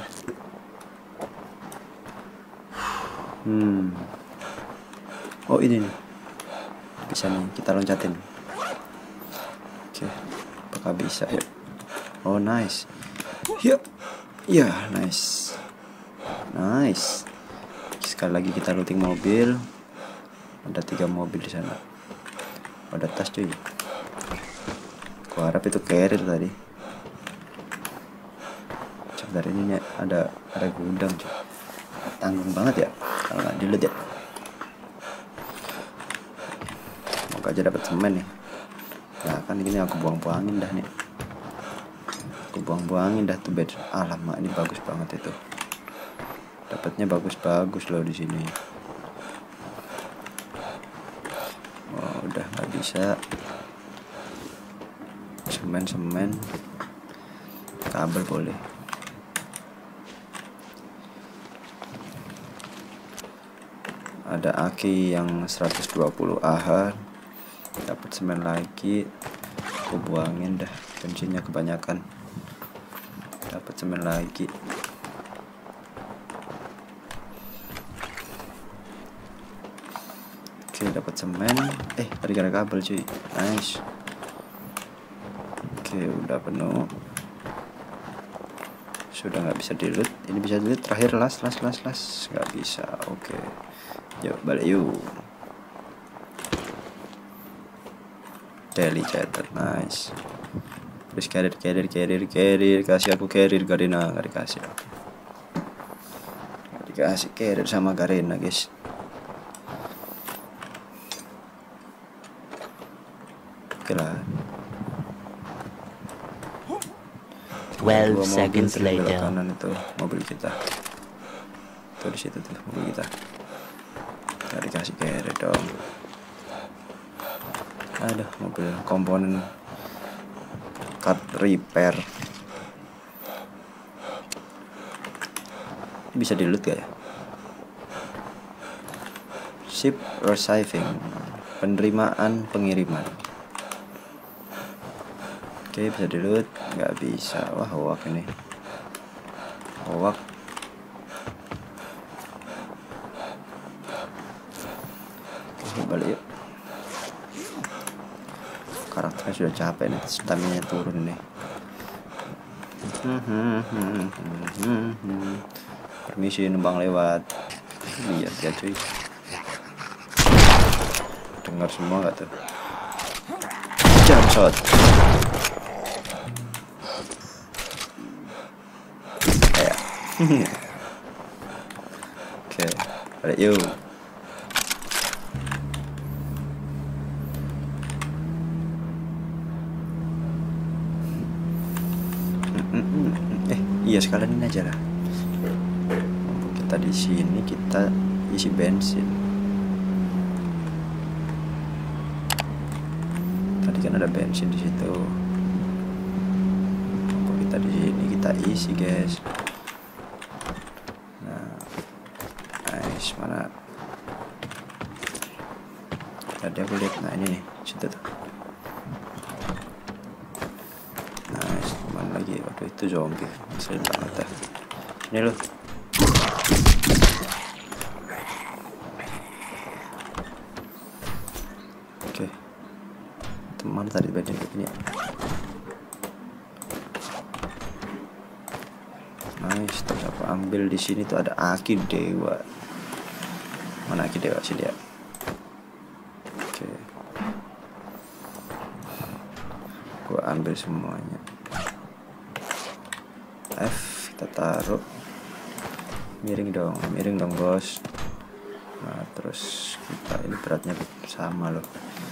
Hmm. Oh ini nih. Bisa nih kita loncatin. Oke, apakah bisa ya? Oh nice. Yuk. Ya nice. Nice. Sekali lagi kita looting mobil. Ada tiga mobil di sana. Ada tas cuy. Gua harap itu carrier tadi. Sebentar ini ada ada gudang cuy. Tanggung banget ya kalau nggak di-loot ya. Semoga aja dapat semen nih. Nah kan ini aku buang-buangin dah nih. Aku buang-buangin dah tuh bed. Alamak ini bagus banget itu. Dapatnya bagus-bagus loh di sini. Oh, udah nggak bisa. Semen-semen, kabel boleh. Ada aki yang seratus dua puluh Ah. Dapat semen lagi. Aku buangin dah, bensinnya kebanyakan. Dapat semen lagi. Oke, dapat semen. Eh, tadi ada kabel cuy. Nice. Oke, udah penuh. Sudah nggak bisa di-loot. Ini bisa di-loot terakhir, las las las las. Nggak bisa. Oke. Yuk balik yuk. Daily chatter. Nice. Terus carrier carrier carrier carrier. Kasih aku carrier Garena. Nggak dikasih. Nggak dikasih carrier sama Garena guys. Lah. twelve seconds later. Kanan itu mobil kita. Tuh di situ tuh mobil kita. Nggak dikasih carrier dong. Ada mobil komponen car repair. Bisa di-loot gak ya? Ship receiving. Penerimaan pengiriman. Oke, bisa di-loot, nggak bisa. Wah, hoak ini. Hoak. Oke, balik yuk. Karakternya sudah capek nih, stamina turun nih. Permisi numpang lewat. Lihat ya cuy. Dengar semua nggak tuh? Jump shot. Oke, balik yuk. Eh, iya sekalian ini aja lah. Mumpung kita di sini, kita isi bensin. Tadi kan ada bensin di situ. Mumpung kita di sini, kita isi guys. Mana tadi aku lihat, nah ini nih situ tuh. Nice, mana lagi? Oke, Itu zombie, sering banget ya. Ini loh. Oke, teman tadi bagian ini. Nice, terus aku ambil di sini tuh ada Aki Dewa. Mana Aki Dewa sih dia? Oke, gua ambil semuanya. F kita taruh. Miring dong, miring dong bos. Nah terus kita ini beratnya sama loh.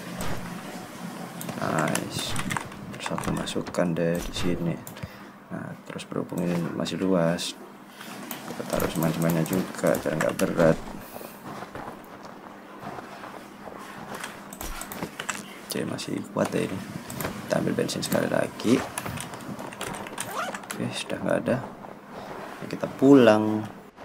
Nice, terus aku masukkan deh di sini. Nah terus berhubung ini masih luas, kita taruh semen-semennya juga biar nggak berat. Oke, masih kuat deh ini. Kita ambil bensin sekali lagi. Oke, sudah nggak ada. Ya, kita pulang.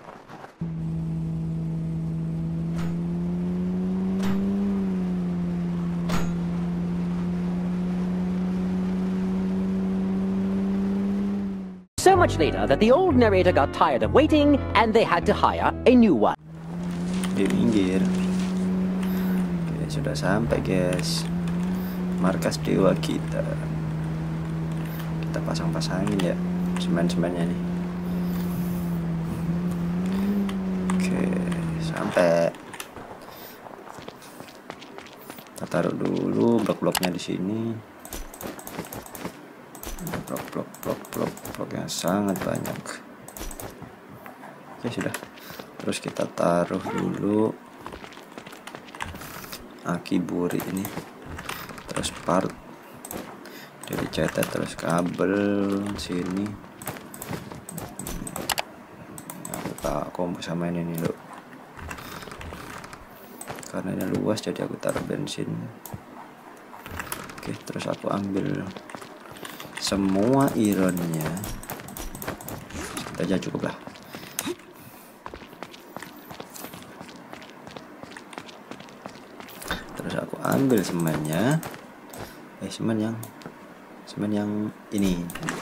So much later that the old narrator got tired of waiting and they had to hire a new one. Di minggir. Oke, sudah sampai guys. Markas dewa kita. Kita pasang-pasangin ya semen-semennya nih. Oke, sampai. Kita taruh dulu blok-bloknya di sini. Blok blok blok blok blok yang sangat banyak. Oke sudah, terus kita taruh dulu akiburi ini, terus part dari cetak, terus kabel sini. Aku tak kombo sama ini nih loh, karena ini luas jadi aku taruh bensin. Oke, terus aku ambil semua ironnya aja cukup lah. Terus aku ambil semennya, eh semen yang semen yang ini.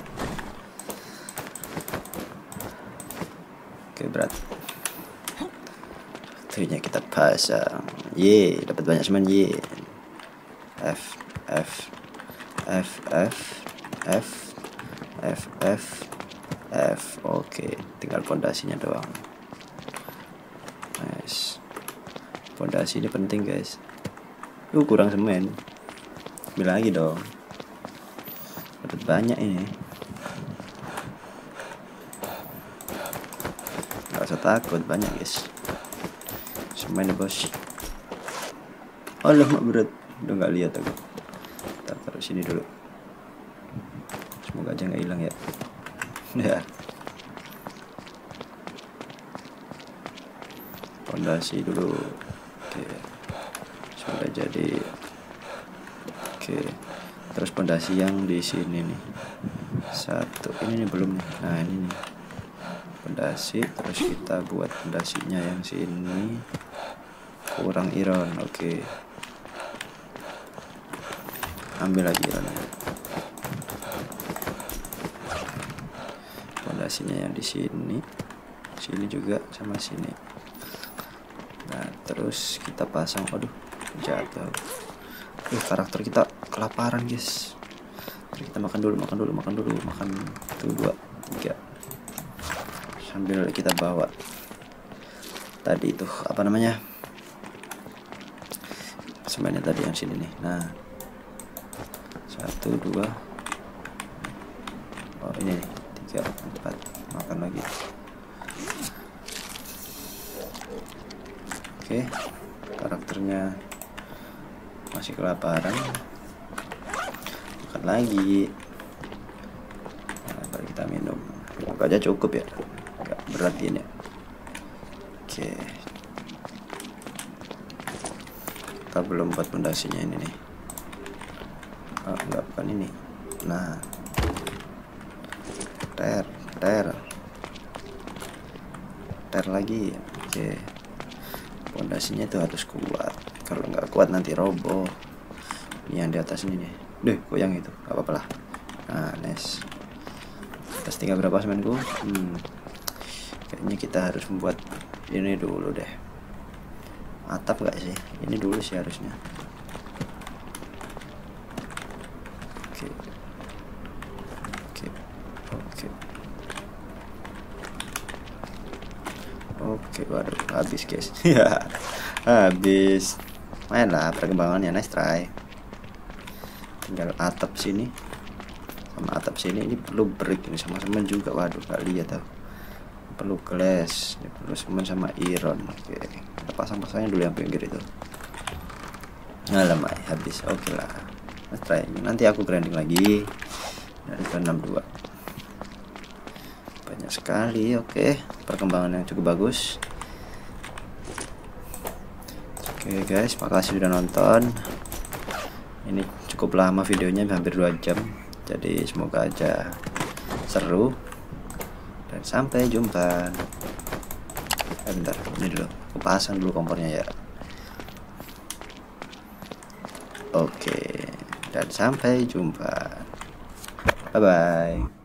Oke berat. Akhirnya kita pasang. Ye, dapat banyak semen ye. F F F F F F F F. Oke, tinggal pondasinya doang. Nice, pondasi ini penting guys. Lu kurang semen, ambil lagi dong, dapat banyak ini. Gak usah takut, banyak guys semen bos. Allah mak berat, udah nggak lihat aku. Kita taruh sini dulu. Semoga aja nggak hilang ya. Ya. Pondasi dulu. Oke. Sudah jadi. Oke. Terus pondasi yang di sini nih. Satu. Ini nih belum nih. Nah ini nih. Pondasi. Terus kita buat pondasinya yang sini. Kurang iron. Oke. Ambil lagi ironnya. Pondasinya yang di sini, sini juga sama sini. Nah terus kita pasang. Waduh jatuh. Uh, karakter kita kelaparan guys. Terus kita makan dulu, makan dulu, makan dulu, makan tuh dua, tiga. Sambil kita bawa tadi itu apa namanya semennya tadi yang sini nih. Nah satu dua. Oh ini nih. Tiga, empat, makan lagi. Oke, karakternya masih kelaparan, makan lagi. Nah, baru kita minum. Semoga aja cukup ya, nggak berat ini ya. Oke, kita belum buat pondasinya ini nih. Oh, enggak, bukan ini. Nah ter ter ter lagi. Oke, pondasinya itu harus kuat. Kalau nggak kuat nanti roboh. Ini yang di atas ini nih. Deh goyang itu, nggak apa-apa lah. Nah nice. tinggal berapa semenku? Hmm, kayaknya kita harus membuat ini dulu deh. Atap nggak sih? Ini dulu sih harusnya. Oke, oke, oke, oke. Waduh, habis guys. Ya, habis. Main lah perkembangannya, nice try. Tinggal atap sini sama atap sini. Ini perlu brick ini sama semen juga. Waduh, gak lihat tau. Perlu glass, ini perlu semen sama iron. Oke, kita pasang-pasangnya dulu yang pinggir itu. Alamak, habis. Oke lah, let's try. Nanti aku grinding lagi dari enam puluh dua. Banyak sekali. Oke, perkembangan yang cukup bagus. Oke guys, makasih sudah nonton. Ini cukup lama videonya, hampir dua jam. Jadi semoga aja seru. Dan sampai jumpa. Eh, bentar, ini dulu. Aku pasang dulu kompornya ya. Oke, dan sampai jumpa. Bye bye.